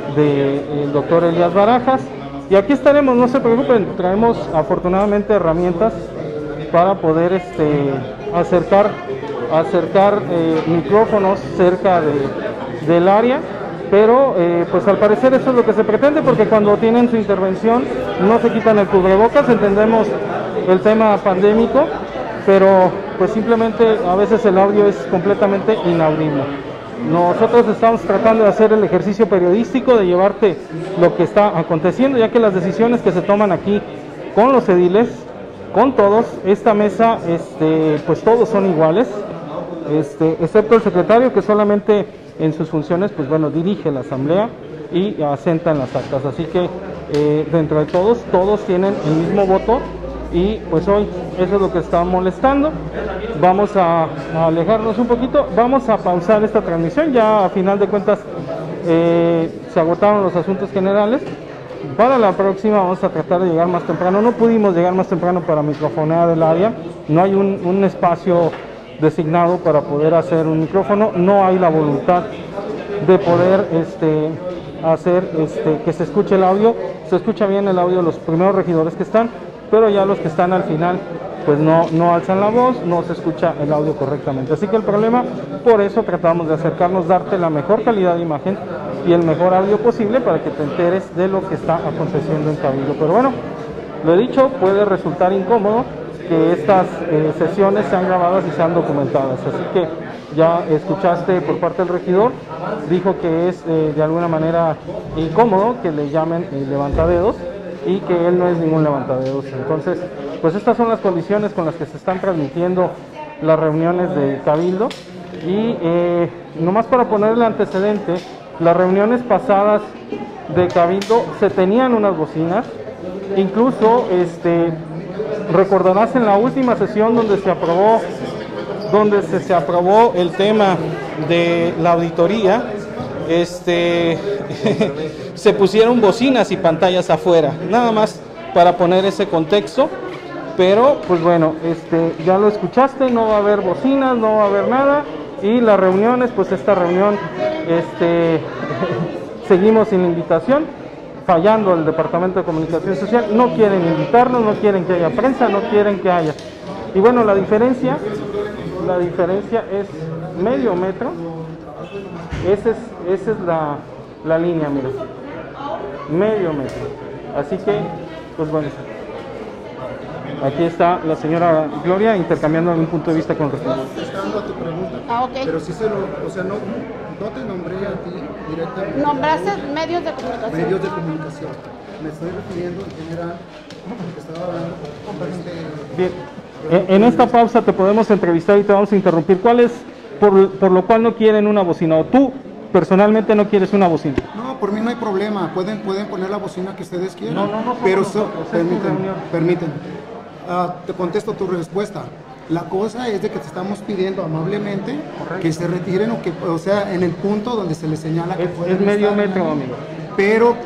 del doctor Elías Barajas, y aquí estaremos, no se preocupen, traemos afortunadamente herramientas para poder este, acercar, acercar eh, micrófonos cerca de, del área. Pero eh, pues al parecer eso es lo que se pretende, porque cuando tienen su intervención no se quitan el cubrebocas. Entendemos el tema pandémico, pero pues simplemente a veces el audio es completamente inaudible. Nosotros estamos tratando de hacer el ejercicio periodístico, de llevarte lo que está aconteciendo, ya que las decisiones que se toman aquí con los ediles, con todos, esta mesa, este, pues todos son iguales, este, excepto el secretario, que solamente en sus funciones, pues bueno, dirige la asamblea y asenta en las actas. Así que eh, dentro de todos, todos tienen el mismo voto y pues hoy eso es lo que está molestando. Vamos a, a alejarnos un poquito, vamos a pausar esta transmisión, ya a final de cuentas eh, se agotaron los asuntos generales. Para la próxima vamos a tratar de llegar más temprano. No pudimos llegar más temprano para microfonear el área, no hay un, un espacio designado para poder hacer un micrófono, no hay la voluntad de poder este, hacer este, que se escuche el audio. Se escucha bien el audio de los primeros regidores que están, pero ya los que están al final pues no, no alzan la voz, no se escucha el audio correctamente. Así que el problema, por eso tratamos de acercarnos, darte la mejor calidad de imagen y el mejor audio posible para que te enteres de lo que está aconteciendo en Cabildo. Pero bueno, lo he dicho, puede resultar incómodo que estas eh, sesiones sean grabadas y sean documentadas, así que ya escuchaste por parte del regidor, dijo que es eh, de alguna manera incómodo que le llamen eh, levantadedos y que él no es ningún levantadedos. Entonces, pues estas son las condiciones con las que se están transmitiendo las reuniones de Cabildo y eh, nomás para ponerle antecedente, las reuniones pasadas de Cabildo se tenían unas bocinas, incluso este, recordarás en la última sesión donde se aprobó, donde se, se aprobó el tema de la auditoría, este, se pusieron bocinas y pantallas afuera, nada más para poner ese contexto. Pero pues bueno, este, ya lo escuchaste, no va a haber bocinas, no va a haber nada, y las reuniones, pues esta reunión, este, seguimos sin invitación, fallando el Departamento de Comunicación Social, no quieren invitarnos, no quieren que haya prensa, no quieren que haya. Y bueno, la diferencia, la diferencia es medio metro, esa es, esa es la, la línea, mira, medio metro. Así que, pues bueno, aquí está la señora Gloria intercambiando algún punto de vista con respecto. Contestando a tu pregunta. Ah, ok. Pero sí se lo, o sea, no, no te nombré a ti directamente. Nombraste medios de comunicación. Medios de comunicación. Me estoy refiriendo en general, porque estaba hablando con este... Bien, en esta pausa te podemos entrevistar y te vamos a interrumpir. ¿Cuál es por, por lo cual no quieren una bocina? ¿O tú personalmente no quieres una bocina? No, por mí no hay problema. Pueden, pueden poner la bocina que ustedes quieran. No, no, no. Pero nosotros, so, es permítanme, permítanme. Uh, te contesto tu respuesta. La cosa es de que te estamos pidiendo amablemente Correcto. que se retiren o que, o sea, en el punto donde se les señala que es, pueden es medio estar, metro, amigo. Pero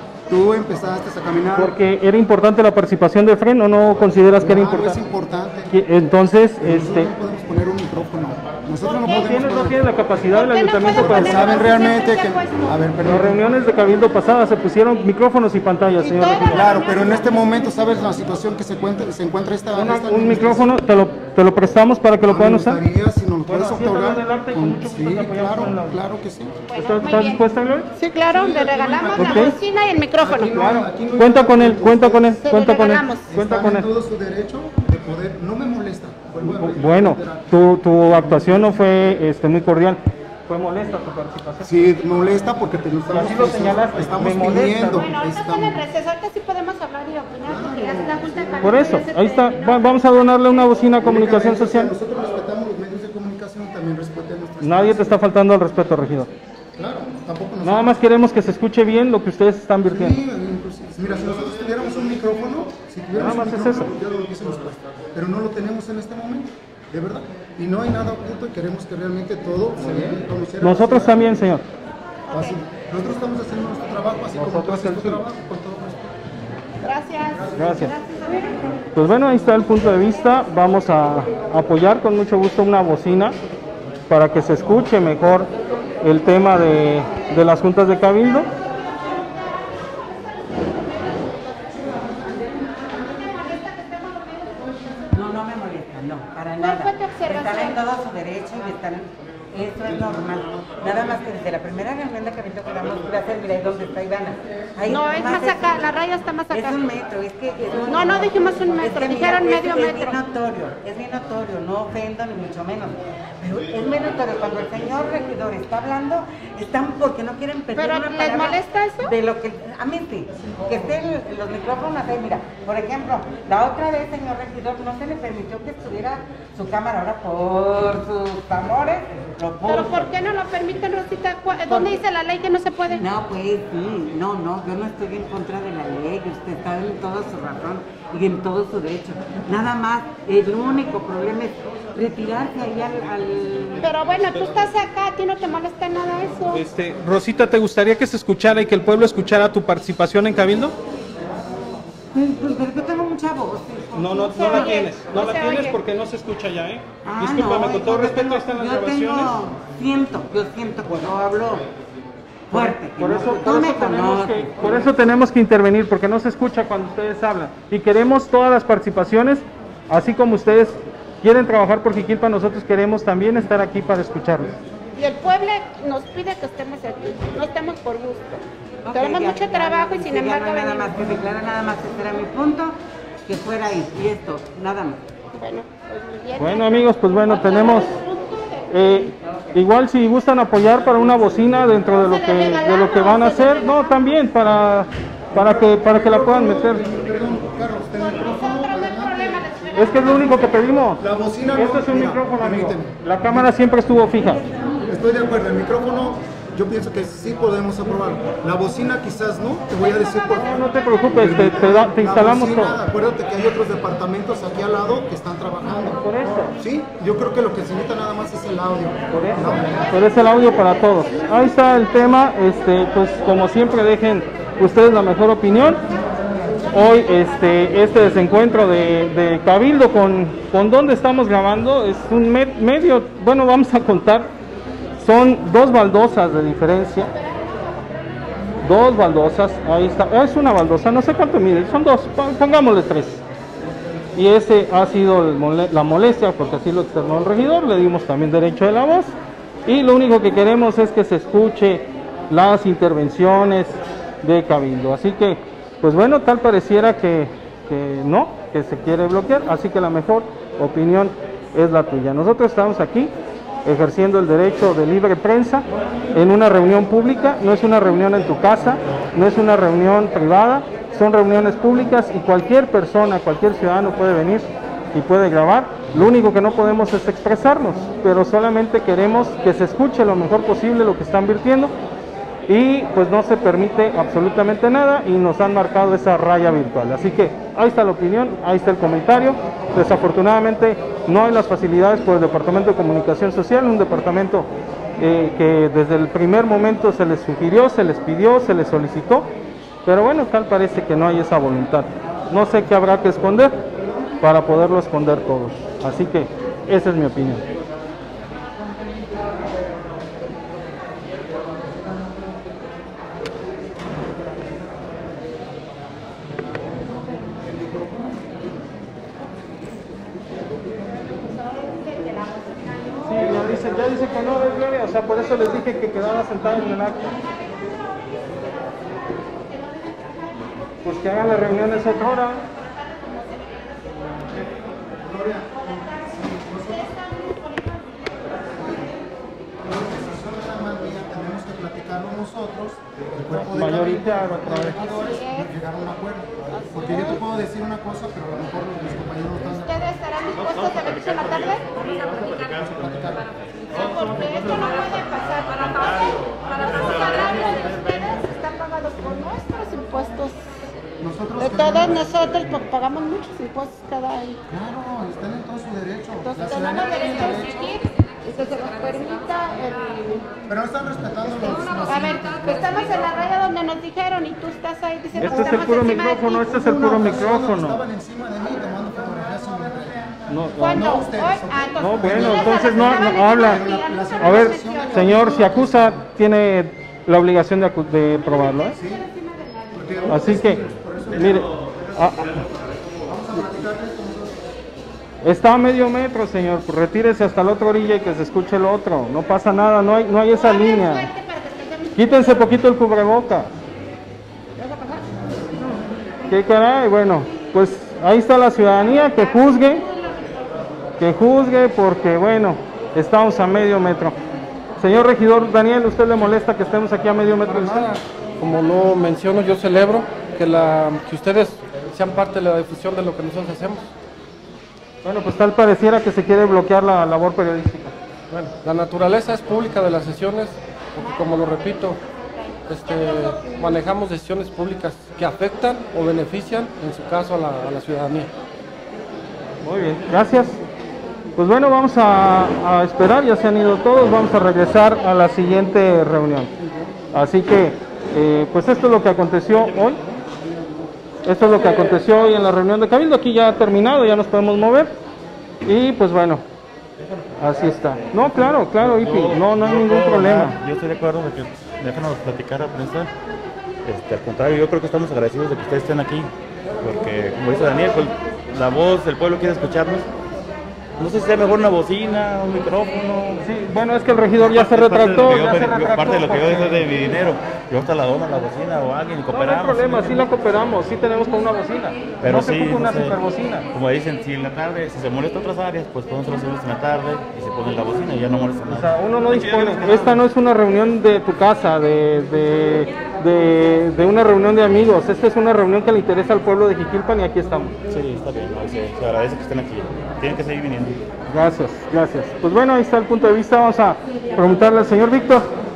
tú empezaste a caminar. Porque era importante la participación de Fren, ¿o no consideras claro, que era importante? Es importante. Entonces, pero este. No podemos poner un micrófono. Nosotros no, no podemos. Tienes, poner... no tienes la capacidad del no ayuntamiento para. Saben realmente que. A ver, perdón. Las reuniones de Cabildo pasadas se pusieron micrófonos y pantallas, señor. Claro, pero en este momento, ¿sabes la situación que se encuentra, se encuentra esta, Una, esta un micrófono, te lo, te lo prestamos para que lo puedan usar. Me gustaría, si nos lo puedes bueno, otorgar. Con, sí, claro, claro que sí. Bueno, ¿Estás dispuesta, Gloria? Sí, claro, le regalamos okay. la bocina y el micrófono. Aquí no, claro. aquí no cuenta con él, cuenta con él, Se cuenta con él. Cuenta con él. Todo su derecho de poder, no me molesta. Bueno, tu, tu actuación no fue este, muy cordial. Fue molesta tu participación. Sí, molesta porque te lo estamos, así lo señalaste, estamos me molesta. pidiendo. Bueno, ahorita están en receso, ahorita sí podemos hablar y opinar porque ya se da junta de Por eso, ahí está, va, vamos a donarle una bocina a Comunicación Social. Nosotros respetamos los medios de comunicación, también respeten nuestros. Nadie te está faltando al respeto, regidor. Claro, tampoco nosotros. Nada más queremos que se escuche bien lo que ustedes están virtiendo. Sí, mira, si nosotros tuviéramos un micrófono, si tuviéramos Nada más un es micrófono, eso. ya lo hubiésemos puesto. Pero no lo tenemos en este momento, de verdad. Y no hay nada oculto y queremos que realmente todo se vea como hiciera. Nosotros también, señor. Así, nosotros estamos haciendo nuestro trabajo, así como tú haces tu trabajo, con todo respeto. Gracias. Gracias. Pues bueno, ahí está el punto de vista. Vamos a apoyar con mucho gusto una bocina para que se escuche mejor el tema de, de las juntas de Cabildo. No, no me molesta, no, para ¿Cuál nada. fue tu observación? Están en todo su derecho y están, eso es normal. Nada más que desde la primera reunión de Cabildo quedamos que hacer, mira, ahí donde está Ivana. Ahí No, es más acá, la raya está más acá. Es un metro, es que... Es un, no, no dijimos un metro, es que, dijeron mira, medio es, metro. Es bien notorio, es bien notorio, no ofendo ni mucho menos. Pero es bien notorio, cuando el señor regidor está hablando, están porque no quieren perder ¿Pero una les palabra molesta eso? de lo que... A mí sí, que estén los micrófonos ahí, mira, por ejemplo, la otra vez, señor regidor, no se le permitió que estuviera su cámara, ahora por sus amores, lo puso. ¿Pero por qué no lo permiten, Rosita? ¿Dónde dice la ley que no se puede? No, pues sí, no, no, yo no estoy en contra de la ley, usted está en toda su razón y en todo su derecho. Nada más, el único problema es retirarse ahí al... al... Pero bueno, tú estás acá, a ti no te molesta nada eso. Este, Rosita, ¿te gustaría que se escuchara y que el pueblo escuchara tu participación en Cabildo? Pues, pues, pero yo tengo mucha voz. No, no, no la tienes, no la tienes porque no se escucha ya, ¿eh? Discúlpame, con todo respeto, están las grabaciones. Yo tengo, siento, yo siento cuando hablo fuerte. Por eso, por, eso tenemos que, por eso tenemos que intervenir, porque no se escucha cuando ustedes hablan. Y queremos todas las participaciones, así como ustedes quieren trabajar por Jiquilpan, nosotros queremos también estar aquí para escucharlos. Y el pueblo nos pide que estemos aquí, no estemos por gusto. Okay, Tenemos ya, mucho ya, trabajo ya, y sin ya embargo no hay nada venimos. más que declarar, nada más que era mi punto, que fuera ahí, y esto, nada más. Bueno, pues muy bien. Bueno, amigos, pues bueno, tenemos... Eh, igual si gustan apoyar para una bocina dentro de lo que de lo que van a hacer, no, también para para que para que la puedan meter. Perdón, Carlos, ten el micrófono. Es que es lo único que pedimos. La bocina Esto no, es un mira, micrófono, amigo. permíteme. La cámara siempre estuvo fija. Estoy de acuerdo, el micrófono yo pienso que sí podemos aprobarlo. La bocina quizás no, te voy a decir por qué. No, no te preocupes, te, te, da, te instalamos la bocina, todo. Acuérdate que hay otros departamentos aquí al lado que están trabajando. Por eso. Sí, yo creo que lo que se necesita nada más es el audio. Por eso, ¿no? pero es el audio para todos. Ahí está el tema, este, pues como siempre dejen ustedes la mejor opinión. Hoy este, este desencuentro de, de Cabildo con, con donde estamos grabando es un me, medio, bueno, vamos a contar, son dos baldosas de diferencia, dos baldosas, ahí está, es una baldosa, no sé cuánto mide, son dos, pongámosle tres. Y ese ha sido el mole, la molestia, porque así lo externó el regidor, le dimos también derecho de la voz, y lo único que queremos es que se escuche las intervenciones de Cabildo, así que pues bueno, tal pareciera que, que no, que se quiere bloquear, así que la mejor opinión es la tuya. Nosotros estamos aquí ejerciendo el derecho de libre prensa en una reunión pública, no es una reunión en tu casa, no es una reunión privada, son reuniones públicas y cualquier persona, cualquier ciudadano puede venir y puede grabar. Lo único que no podemos es expresarnos, pero solamente queremos que se escuche lo mejor posible lo que están virtiendo. Y pues no se permite absolutamente nada y nos han marcado esa raya virtual. Así que ahí está la opinión, ahí está el comentario. Desafortunadamente no hay las facilidades por el Departamento de Comunicación Social, un departamento eh, que desde el primer momento se les sugirió, se les pidió, se les solicitó, pero bueno, tal parece que no hay esa voluntad. No sé qué habrá que esconder para poderlo esconder todos. Así que esa es mi opinión. Ya dice que no, es Gloria, o sea, por eso les dije que quedara sentado en el acto. Pues que hagan las reuniones otra hora. Gloria, tenemos que platicarlo nosotros, el cuerpo de mayoritario, los regidores, y llegar a un acuerdo. Porque yo te puedo decir una cosa, pero a lo mejor mis compañeros no están. ¿Ustedes estarán dispuestos a venir en la tarde? Porque esto no puede pasar. Para pagar, para los salarios de ustedes están pagados por nuestros impuestos. Nosotros de todos nosotros, porque pagamos muchos impuestos cada año. Claro, están en todo su derecho. Entonces tenemos derecho a exigir y que se nos permita el... Pero no están respetando los... A ver, estamos en la raya donde nos dijeron y tú estás ahí diciendo este que es el puro micrófono, este es el puro micrófono. Estaban encima de mí tomando fotografías sin mi No, ¿Cuándo? no, Hoy, ah, entonces, no, bueno, ustedes entonces a no, los que no estaban habla. aquí, a nosotros A ver, nos mencionan. señor, si acusa, tiene la obligación de, acu- de probarlo, ¿eh? Así que, mire, a- está a medio metro, señor, pues retírese hasta la otra orilla y que se escuche el otro. No pasa nada, no hay, no hay esa línea. Quítense poquito el cubreboca. ¿Qué caray? Bueno, pues ahí está la ciudadanía, que juzgue, que juzgue porque, bueno, estamos a medio metro. Señor regidor Daniel, ¿usted le molesta que estemos aquí a medio metro de usted? Como lo menciono, yo celebro que, la, que ustedes sean parte de la difusión de lo que nosotros hacemos. Bueno, pues tal pareciera que se quiere bloquear la labor periodística. Bueno, la naturaleza es pública de las sesiones, porque como lo repito, este, manejamos decisiones públicas que afectan o benefician, en su caso, a la, a la ciudadanía. Muy bien, gracias. Pues bueno, vamos a, a esperar, ya se han ido todos, vamos a regresar a la siguiente reunión. Así que, eh, pues esto es lo que aconteció hoy. Esto es lo que aconteció hoy en la reunión de Cabildo. Aquí ya ha terminado, ya nos podemos mover. Y pues bueno, así está. No, claro, claro, Ipi, no, no hay ningún problema. Yo estoy de acuerdo de que déjanos platicar a prensa. Este, al contrario, yo creo que estamos agradecidos de que ustedes estén aquí, porque como dice Daniel, pues, la voz del pueblo quiere escucharnos. No sé si sea mejor una bocina, un micrófono. Sí, bueno, es que el regidor ya se retractó. Ya se retractó Parte de lo que yo porque- es de mi dinero. Yo hasta la dono, la bocina o alguien y No, no hay cooperamos. problema, sí la cooperamos, sí tenemos con una bocina. Pero no se sí, ocupa una no sé, superbocina. como dicen, si en la tarde, si se molesta otras áreas, pues podemos hacerlo en la tarde y se pone la bocina y ya no molesta nada. O sea, uno no dispone. Esta no es una reunión de tu casa, de, de, de, de una reunión de amigos. Esta es una reunión que le interesa al pueblo de Jiquilpan y aquí estamos. Sí, está bien, se, se agradece que estén aquí. Tienen que seguir viniendo. Gracias, gracias. Pues bueno, ahí está el punto de vista. Vamos a preguntarle al señor Víctor.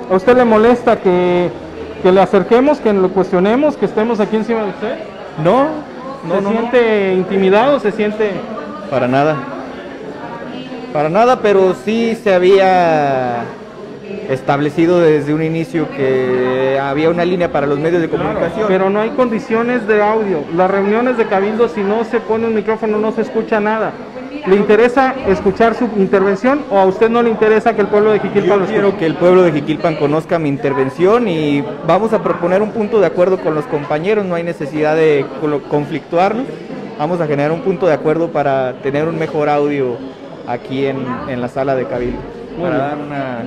¿A usted le molesta que, que le acerquemos, que lo cuestionemos, que estemos aquí encima de usted? No, no, ¿Se no, siente no. intimidado? ¿Se siente...? Para nada. Para nada, pero sí se había establecido desde un inicio que había una línea para los medios de comunicación. Claro, pero no hay condiciones de audio. Las reuniones de Cabildo, si no se pone un micrófono, no se escucha nada. ¿Le interesa escuchar su intervención o a usted no le interesa que el pueblo de Jiquilpan Yo lo escuche? quiero que el pueblo de Jiquilpan conozca mi intervención y vamos a proponer un punto de acuerdo con los compañeros, no hay necesidad de conflictuarnos, vamos a generar un punto de acuerdo para tener un mejor audio aquí en, en la sala de Cabildo, para dar una,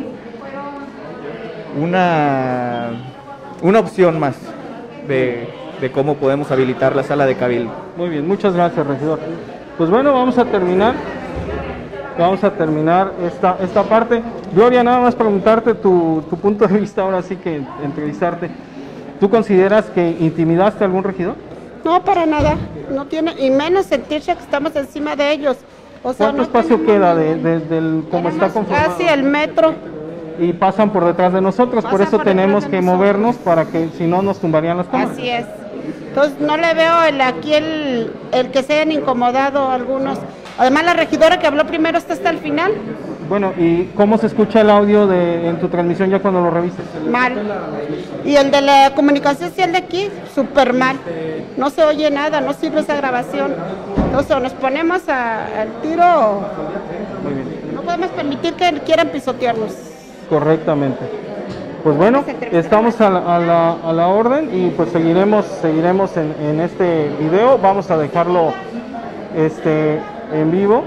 una, una opción más de, de cómo podemos habilitar la sala de Cabildo. Muy bien, muchas gracias, regidor. Pues bueno, vamos a terminar, vamos a terminar esta, esta parte. Gloria, nada más preguntarte tu, tu punto de vista, ahora sí que entrevistarte. ¿Tú consideras que intimidaste a algún regidor? No, para nada, no tiene, y menos sentirse que estamos encima de ellos. O sea, ¿Cuánto no espacio tenemos- queda de, de, del cómo está conformado? Casi el metro. Y pasan por detrás de nosotros, por Pasan eso por detrás tenemos de que nosotros. movernos para que si no nos tumbarían las cámaras. Así es. Entonces no le veo el, aquí el, el que se hayan incomodado algunos. Además la regidora que habló primero está hasta el final. Bueno, ¿y cómo se escucha el audio de, en tu transmisión ya cuando lo revises? Mal. Y el de la comunicación social de aquí, súper mal. No se oye nada, no sirve esa grabación. Entonces o nos ponemos a- al tiro o Muy bien. no podemos permitir que quieran pisotearnos. Correctamente. Pues bueno, estamos a la, a la, a la orden y pues seguiremos seguiremos en, en este video. Vamos a dejarlo este en vivo.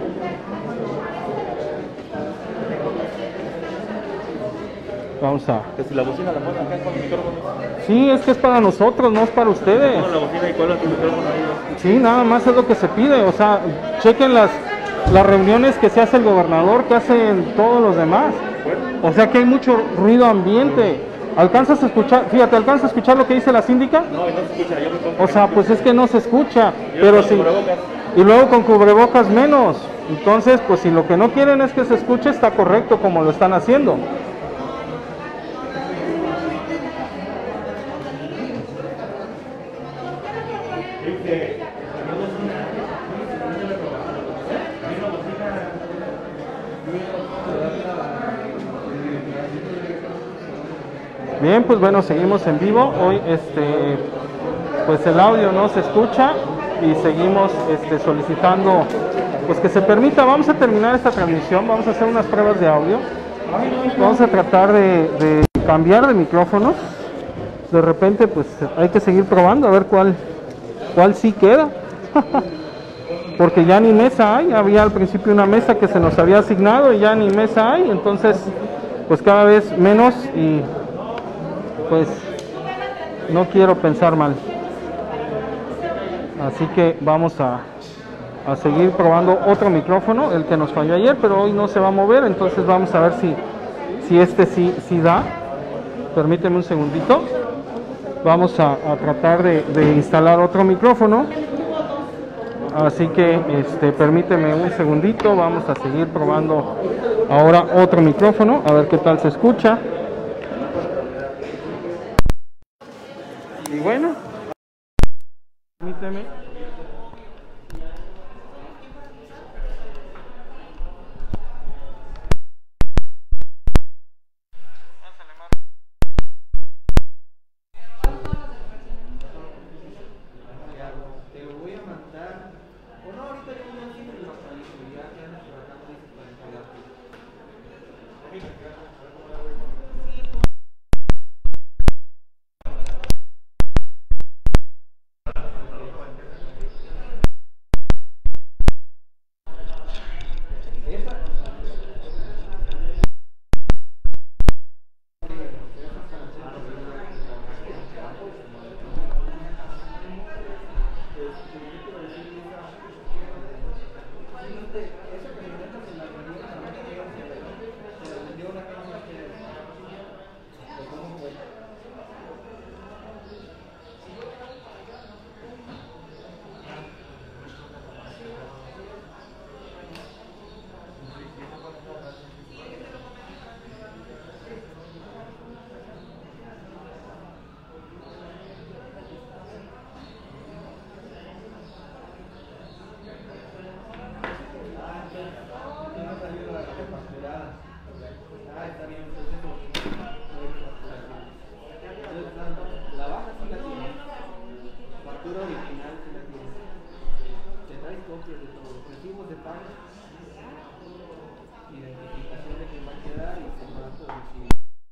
Vamos a... Que si la bocina la ponen acá con el micrófono. Sí, es que es para nosotros, no es para ustedes. Pongo la bocina y cuelga tu micrófono ahí. Sí, nada más es lo que se pide. O sea, chequen las, las reuniones que se hace el gobernador, que hacen todos los demás. O sea que hay mucho ruido ambiente. ¿Alcanzas a escuchar? Fíjate, ¿alcanzas a escuchar lo que dice la síndica? No, no se escucha, yo me pongo. O sea, pues es que no se escucha. Yo Pero con sí. cubrebocas. Y luego con cubrebocas menos. Entonces, pues si lo que no quieren es que se escuche, está correcto como lo están haciendo. Bien, pues bueno, seguimos en vivo. Hoy este pues el audio no se escucha y seguimos este solicitando pues que se permita. Vamos a terminar esta transmisión, vamos a hacer unas pruebas de audio. Vamos a tratar de, de cambiar de micrófonos. De repente pues hay que seguir probando a ver cuál cuál sí queda. Porque ya ni mesa hay, había al principio una mesa que se nos había asignado y ya ni mesa hay, entonces pues cada vez menos y pues no quiero pensar mal. Así que vamos a, a seguir probando otro micrófono, el que nos falló ayer, pero hoy no se va a mover, entonces vamos a ver si, si este sí, sí da. Permíteme un segundito. Vamos a, a tratar de, de instalar otro micrófono. Así que este, permíteme un segundito, vamos a seguir probando ahora otro micrófono, a ver qué tal se escucha. Y bueno, permíteme. Te lo voy a mandar. O no, ahorita yo no siempre lo actualizo. Ya, ya nos tratamos de para entregarte. copias de todos los recibos de pago, identificación de quién va a quedar y formato de recibo.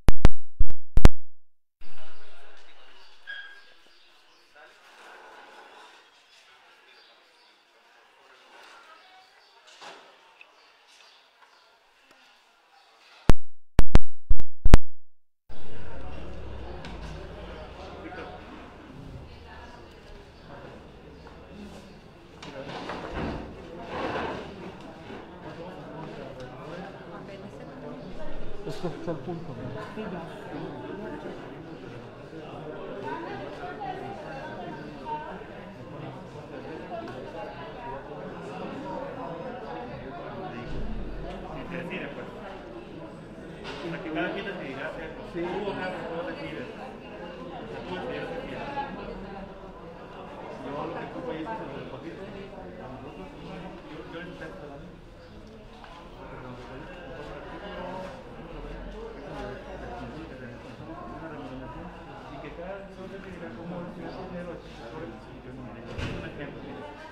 Este es el punto. Sí, ya. Se decide, pues. O sea, que cada quien decidirá hacerlo. Sí. Tú, Carlos, tú decides. O sea, tú decides lo que quieras. Yo lo que ocupo ahí es el depósito. A nosotros, yo, yo les intento dar. Y que cada uno decidirá cómo es el dinero sobre el sitio. Un ejemplo.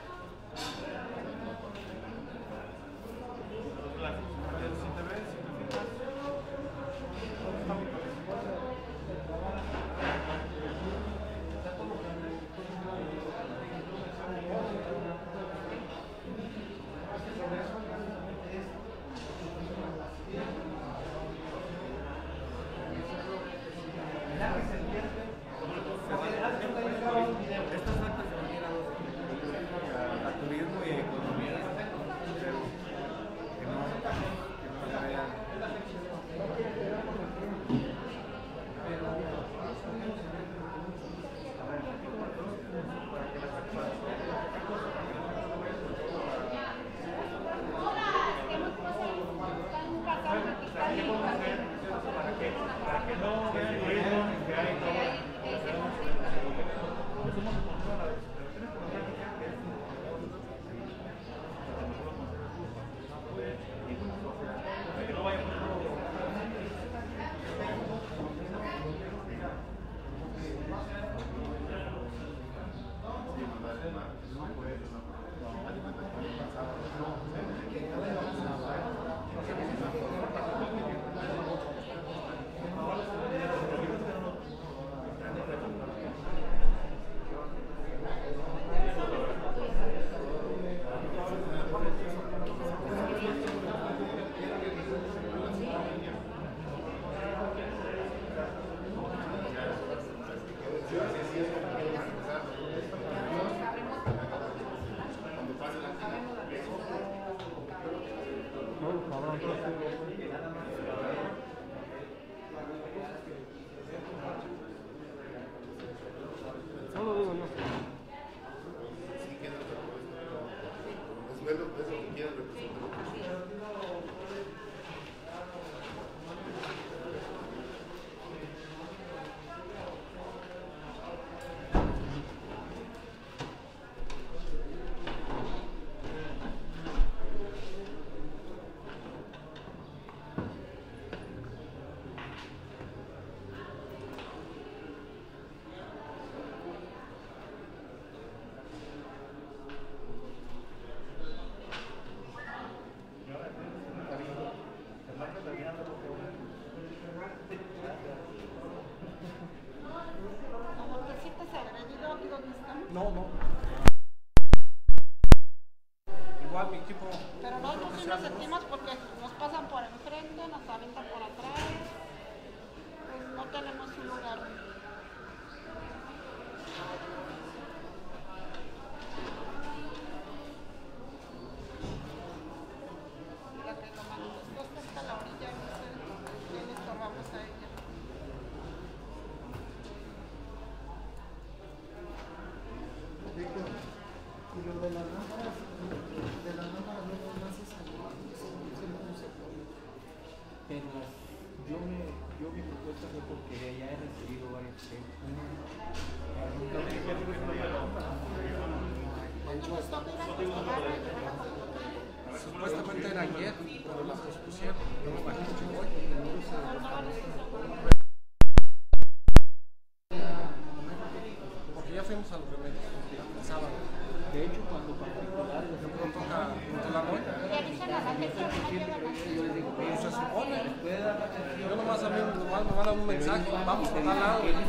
No, no. Igual mi equipo. Pero nosotros sí nos sentimos porque nos pasan por enfrente, nos aventan por atrás. Pues no tenemos un lugar. La que lo manifestó hasta la orilla, no sé, ¿qué le estorbamos a ella? Y lo de las lámparas, de las lámparas no más es Pero yo, me, yo mi propuesta fue porque ya he recibido varias quejas. Supuestamente era ayer, pero las pospusieron. Yo me imagino que hoy. Porque ya fuimos a los remedios el sábado. De hecho, cuando particulares, por ejemplo, y te dicen lado. que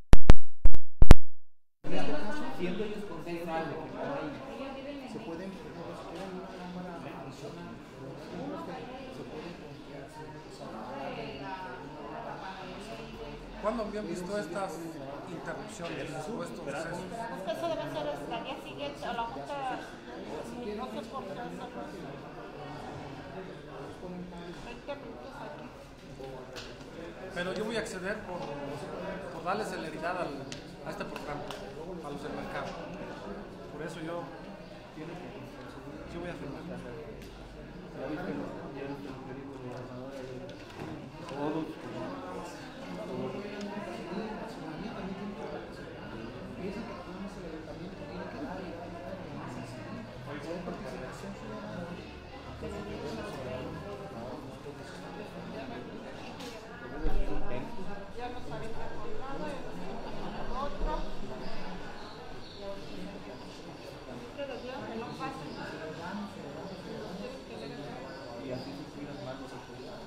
siendo ellos conscientes de que por ahí Se pueden, si quieren una cámara funciona, se pueden confiar, ¿Cuándo habían visto estas interrupciones o estos decesos? Es que eso debe ser hasta el día siguiente, a la junta, no sé por qué hacerlo. veinte minutos aquí. Pero yo voy a acceder por, por darle celeridad al, a este programa, a los del mercado. Por eso yo, yo voy a firmar. Ya nos habían recordado otro. Pero yo que no pase. y así se cuidan más los apoyados.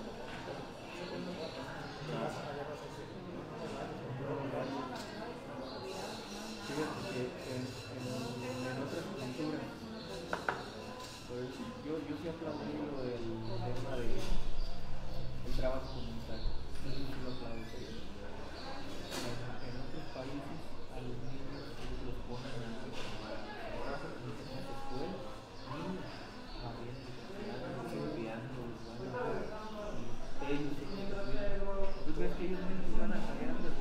Fíjate que en, en, en otras culturas, pues, yo, yo sí aplaudí lo del tema de el trabajo comunitario. Yo sí lo aplaudí. En, en otros países a los niños los ponen a trabajo en las escuelas, niños abriendo, limpiando, ellos se cuidan. ¿Tú crees que ellos mismos van a cambiar de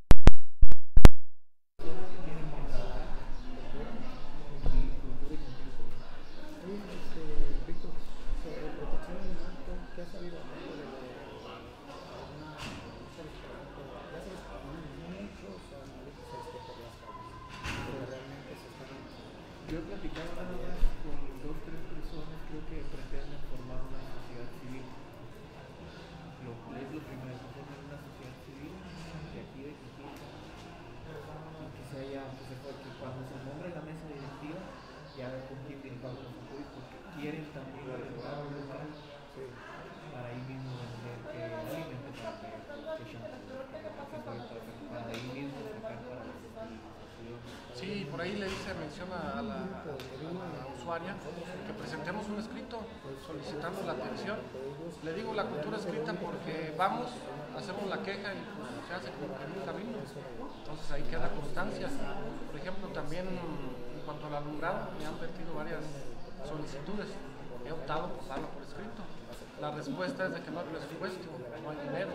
Yo he platicado nada más con dos o tres personas, creo que pretenden formar una sociedad civil. Lo, es lo primero, formar una sociedad civil de aquí de Quiquilpan. Y que se haya, pues, que cuando se nombre la mesa directiva, ya contemplen todos los apoyos, porque quieren también mejorar un lugar para ahí mismo vender que alimento para que que shampoo, para ahí mismo sacar para las Sí, por ahí le hice mención a la, a la usuaria que presentemos un escrito solicitando la atención. Le digo la cultura escrita porque vamos, hacemos la queja y pues, se hace como que nunca vino. Entonces ahí queda constancia. Por ejemplo, también en cuanto al alumbrado, me han vertido varias solicitudes. He optado por darlo por escrito. La respuesta es de que no hay presupuesto, no hay dinero.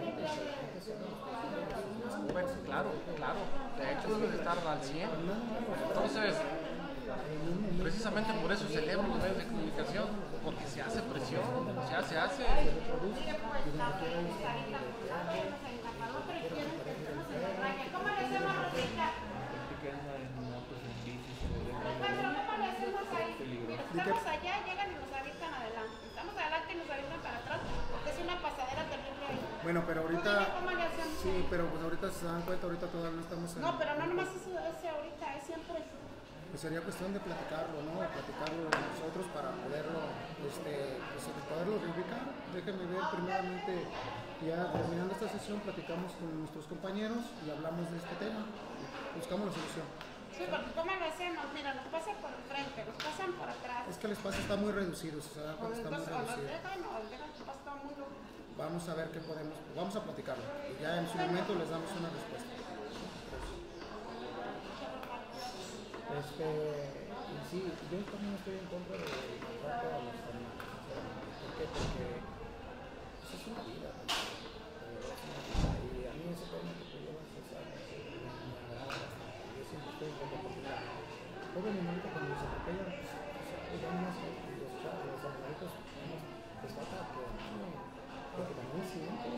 Bueno, claro, claro. De hecho, debe estar al cien. Entonces, precisamente por eso celebro los medios de comunicación, porque se hace presión, se hace, hace. ¿Cómo le hacemos, Rosita? Estamos allá, llegan y nos avisan adelante. Estamos adelante y nos avisan para atrás, porque es una pasadera terrible ahí. Bueno, pero ahorita... ¿Cómo le hacemos? Sí, pero pues ahorita se dan cuenta, ahorita todavía no estamos en... No, pero no nomás es ese ahorita, es siempre... Pues sería cuestión de platicarlo, ¿no? Platicarlo nosotros para poderlo, este, pues, poderlo reubicar. Déjenme ver primeramente, ya terminando esta sesión, platicamos con nuestros compañeros y hablamos de este tema. Buscamos la solución. Sí, porque ¿cómo lo hacemos? Mira, nos pasan por enfrente, nos pasan por atrás. Es que el espacio está muy reducido, se da cuenta, está muy Entonces, o nos reducido. dejan o nos dejan, el espacio está muy loco. Vamos a ver qué podemos, vamos a platicarlo. Y ya en su momento les damos una respuesta. Este, y sí, yo también estoy en contra de maltrato a los animales. ¿Por qué? Porque pues, es una vida. ¿No? Y a mí ese tema que tú llevas es algo que me agrada bastante. Yo siempre estoy en contra porque la pobre animalito cuando se atropella, pues, ya más los chavos, los animalitos, les falta que porque también sienten.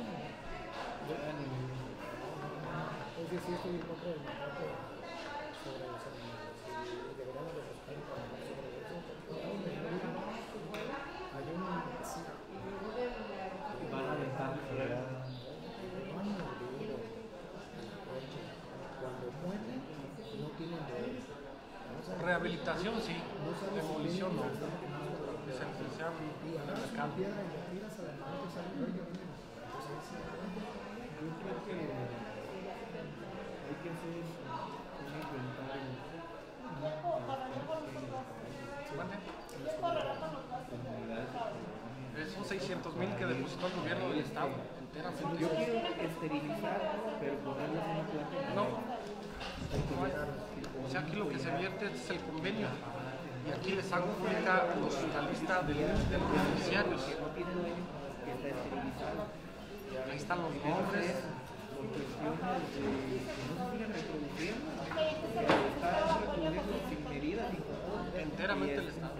Entonces sí estoy en contra del maltrato sobre los animales. Deberíamos de buscar información sobre eso porque hay un hay un sí. Van a aventar cuando mueren no tienen derecho. Rehabilitación sí, No sabes demolición no. si Es el que se abre y en el además mercado. piedra y la tiras a la mano que sale el rollo. Entonces yo creo que hay que hacer un inventario. Son seiscientos mil que depositó el gobierno del estado enteramente. Yo quiero esterilizar, pero ponerlas en una plata. No. O sea, aquí lo que se vierte es el convenio. Y aquí les hago pública los, la lista de, de los beneficiarios. Ahí están los nombres. Enteramente el estado.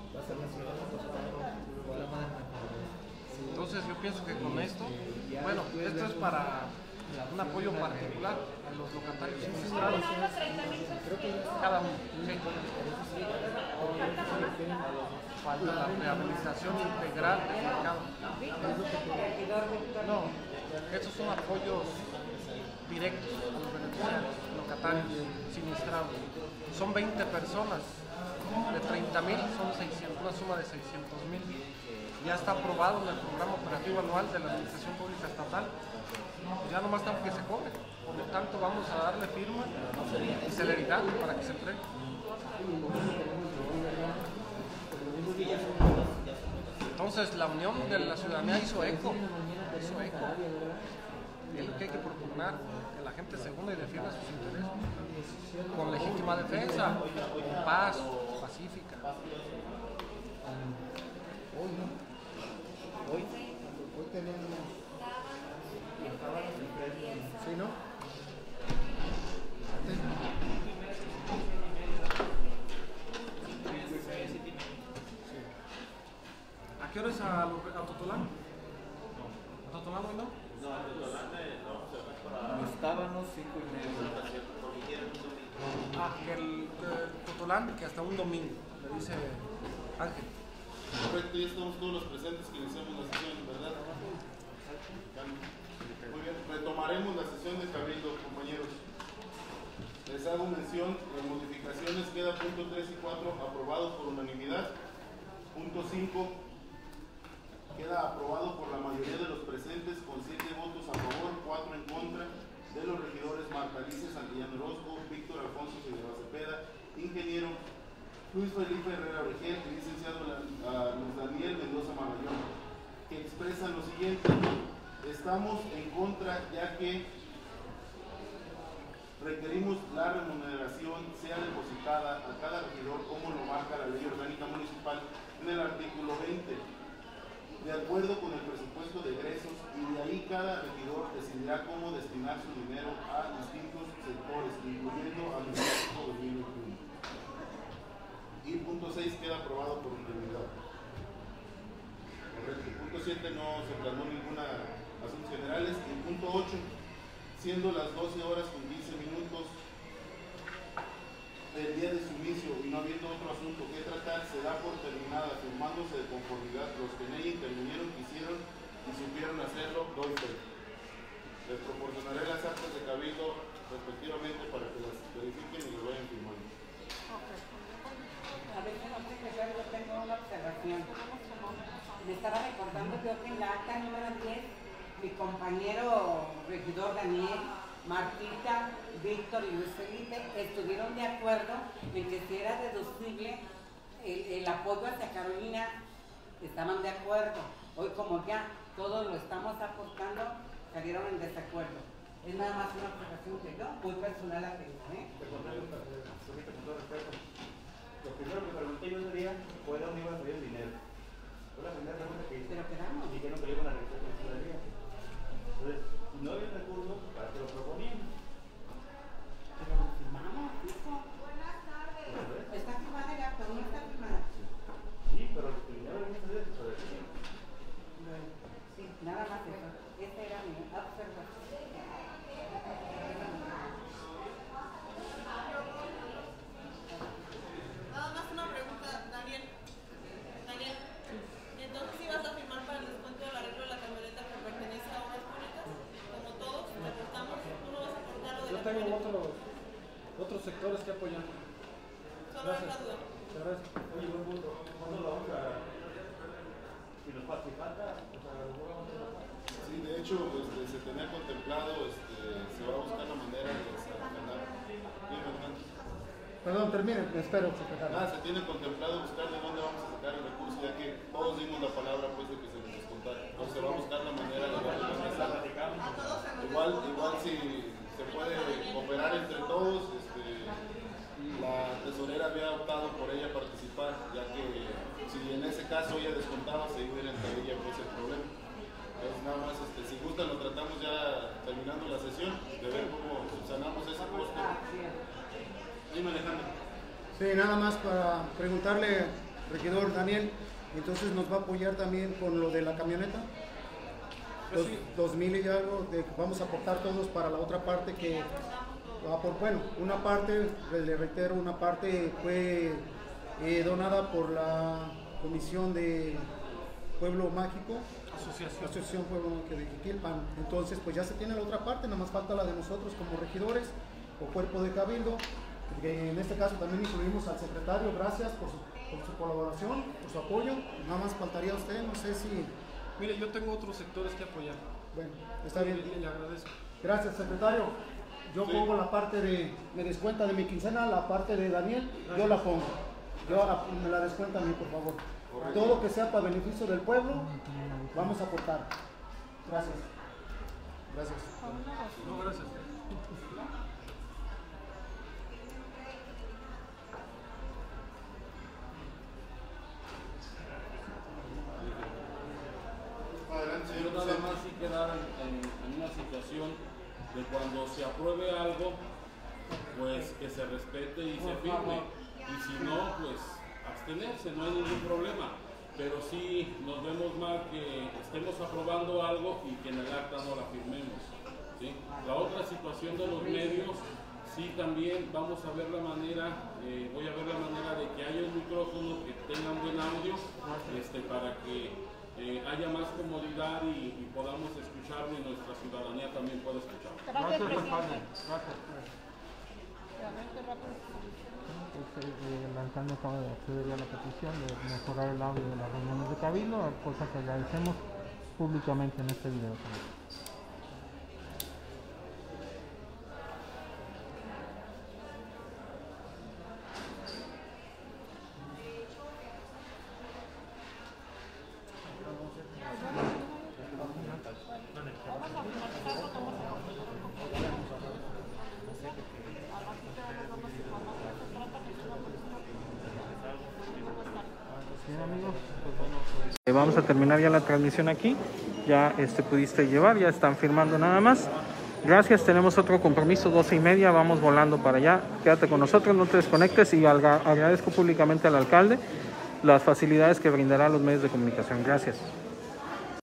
Entonces yo pienso que con esto, bueno, esto es para un apoyo particular a los locatarios sinistrados. Cada uno. Sí. Falta la rehabilitación integral del mercado. No, estos son apoyos directos a los beneficiarios, locatarios sinistrados. Son veinte personas. De treinta mil son seiscientos, una suma de seiscientos mil. Ya está aprobado en el programa operativo anual de la Administración Pública Estatal. Ya nomás estamos que se cobre. Por lo tanto, vamos a darle firma y celeridad para que se entregue. Entonces, la unión de la ciudadanía hizo eco. Hizo eco. Es lo que hay que propugnar, que la gente se una y defienda sus intereses con legítima defensa, con paz, pacífica. Hoy no. Hoy, hoy tenemos ¿sí, no? ¿A qué hora es a, a Totolán? ¿A Totolán hoy no? No, a Totolán no, se va para... Los tábanos cinco y medio. Ah, que el que Totolán, que hasta un domingo, le dice Ángel. Correcto, ya estamos todos los presentes que iniciamos la sesión, ¿verdad? Muy bien, retomaremos la sesión de cabildo, compañeros. Les hago mención, las modificaciones queda punto tres y cuatro aprobados por unanimidad. Punto cinco queda aprobado por la mayoría de los presentes con siete votos a favor, cuatro en contra de los regidores Marta Alicia Santillán Orozco, Víctor Alfonso Figueroa Cepeda, ingeniero Luis Felipe Herrera Orejel y licenciado Luis Daniel Mendoza Magallón, que expresan lo siguiente: estamos en contra ya que requerimos la remuneración sea depositada a cada regidor como lo marca la Ley Orgánica Municipal en el artículo veinte, de acuerdo con el presupuesto de egresos, y de ahí cada regidor decidirá cómo destinar su dinero a distintos sectores, incluyendo al Instituto dos mil veintiuno. Y punto seis queda aprobado por unanimidad. Correcto. Punto siete no se plasmó ninguna asuntos generales. Y punto ocho, siendo las doce horas con quince minutos del día de sumicio y no habiendo otro asunto que tratar, se da por terminada, firmándose de conformidad los que en ella intervinieron, quisieron y supieron hacerlo, doy fe. Les proporcionaré las actas de cabildo respectivamente para que las verifiquen y las vayan firmando. A ver, señor secretario, yo tengo una observación. Me estaba recordando, creo que en la acta número diez, mi compañero regidor Daniel, Martita, Víctor y Luis Felipe estuvieron de acuerdo en que si era deducible el, el apoyo hacia Carolina, estaban de acuerdo. Hoy, como ya todos lo estamos aportando, salieron en desacuerdo. Es nada más una observación que yo, muy personal la tengo, ¿eh? Lo primero que pregunté yo ese día fue de dónde iba a salir el dinero. Fue la primera pregunta que hice. Pero quedamos. Dijeron que le iban a regresar a la ciudadanía. Entonces, no había recurso para que lo proponían. Pero lo firmamos, hijo. Buenas tardes. Está firmada el acta, no está firmada. Sí, pero el dinero viene a salir de tesorería. Bueno, sí, nada más eso. Esta era mi observación. Nada más una pregunta, Daniel. Daniel, entonces ibas a firmar para el descuento del arreglo de la camioneta que pertenece a obras públicas, como todos, te aportamos, tú no vas a aportar lo de Yo la tengo camioneta. otros, otros sectores que apoyan. Solo Gracias. otra duda. Te agradezco. Oye, buen punto. ¿Cuándo lo vamos a...? Si nos falta, si falta, o sea, lo vamos a... Sí, de hecho, este, se tenía contemplado, este, se va a buscar la manera de, Perdón, termine, espero, secretario. Nada, se tiene contemplado buscar de dónde vamos a sacar el recurso, ya que todos dimos la palabra pues de que se nos descontara. Entonces se va a buscar la manera de darle la mesa. Igual, igual si se puede cooperar entre todos, este, la tesorera había optado por ella participar, ya que si en ese caso ella descontaba, se iba a ir entre ella pues el problema. Entonces nada más, este, si gusta lo tratamos ya terminando la sesión, de ver cómo subsanamos ese costo. Dime, Alejandro. Sí, nada más para preguntarle, regidor Daniel, entonces nos va a apoyar también con lo de la camioneta. Dos, dos mil y algo, de, vamos a aportar todos para la otra parte que va por, bueno, una parte, le reitero, una parte fue eh, donada por la Comisión de Pueblo Mágico, Asociación, Asociación Pueblo Mágico de Jiquilpan. Entonces, pues ya se tiene la otra parte, nada más falta la de nosotros como regidores o cuerpo de cabildo. Que en este caso también incluimos al secretario, gracias por su, por su colaboración, por su apoyo. Nada más faltaría a usted, no sé si... Mire, yo tengo otros sectores que apoyar. Bueno, está bien. Le, le agradezco. Gracias, secretario. Yo sí. pongo la parte de, me descuenta de mi quincena, la parte de Daniel, gracias. Yo la pongo. Yo a, me la descuenta a mí, por favor. Correcto. Todo lo que sea para beneficio del pueblo, vamos a aportar. Gracias. Gracias. No, gracias. Yo nada más sí quedar en, en una situación de cuando se apruebe algo, pues que se respete y se firme, y si no, pues abstenerse, no hay ningún problema, pero sí nos vemos mal que estemos aprobando algo y que en el acta no la firmemos, ¿sí? La otra situación de los medios, sí también vamos a ver la manera, eh, voy a ver la manera de que haya un micrófono que tenga un buen audio, este, para que Eh, haya más comodidad y, y podamos escucharlo y nuestra ciudadanía también pueda escucharlo. Gracias, presidente. Gracias. Este, eh, el alcalde acaba de acceder a la petición de mejorar el audio de las reuniones de cabildo, cosa que agradecemos públicamente en este video también. Bien, amigos, pues bueno, pues vamos a terminar ya la transmisión aquí. Ya este pudiste llevar, ya están firmando nada más. Gracias, tenemos otro compromiso, doce y media, vamos volando para allá. Quédate con nosotros, no te desconectes, y agradezco públicamente al alcalde las facilidades que brindará a los medios de comunicación. Gracias.